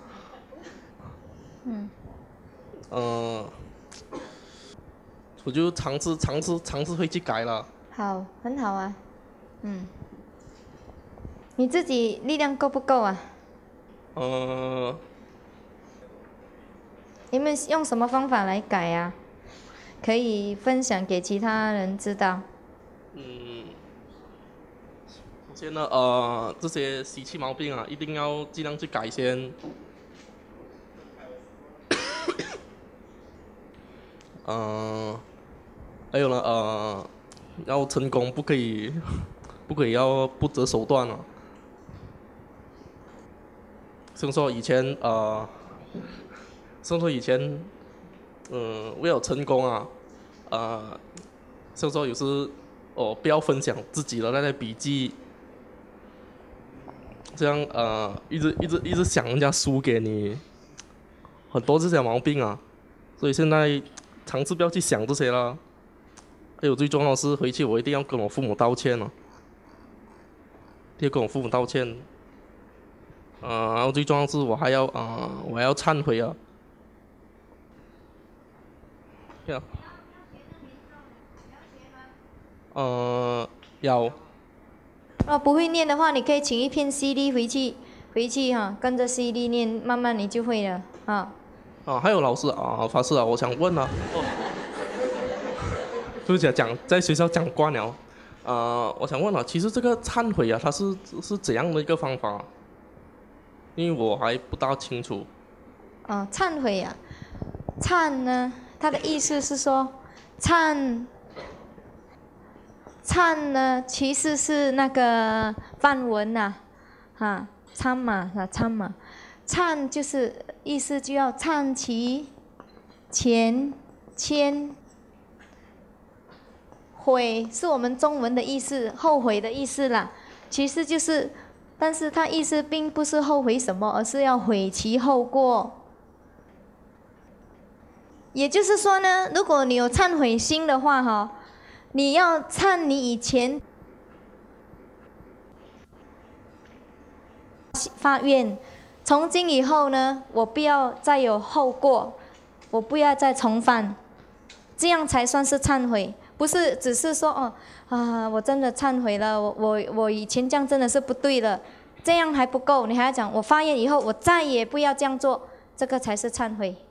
我就尝试会去改了。 好，很好啊。你自己力量够不够啊？你们用什么方法来改啊？可以分享给其他人知道。 首先呢，这些习气毛病啊，一定要尽量去改先。还有呢，要成功不可以要不择手段啊。像说以前为了成功啊，像说有时不要分享自己的那些笔记，这样一直想人家输给你，很多这些毛病啊，所以现在尝试不要去想这些了。还有最重要的是回去我一定要跟我父母道歉了，要跟我父母道歉。然后最重要的是我还要忏悔啊。要。 不会念的话，你可以请一片 CD 回去哈，跟着 CD 念，慢慢你就会了啊。 还有老师法师我想问就是在学校讲惯了，我想问其实这个忏悔它是怎样的一个方法？因为我还不大清楚。 忏悔忏呢，它的意思是说，忏呢其实是那个梵文参嘛，忏就是意思就要忏其前愆， 悔是我们中文的意思，后悔的意思啦。其实就是，但是它意思并不是后悔什么，而是要悔其后过。也就是说呢，如果你有忏悔心的话，哈，你要忏你以前发愿，从今以后呢，我不要再有后过，我不要再重犯，这样才算是忏悔。不是只是说我真的忏悔了，我以前这样真的是不对了，这样还不够，你还要讲我发愿以后我再也不要这样做，这个才是忏悔。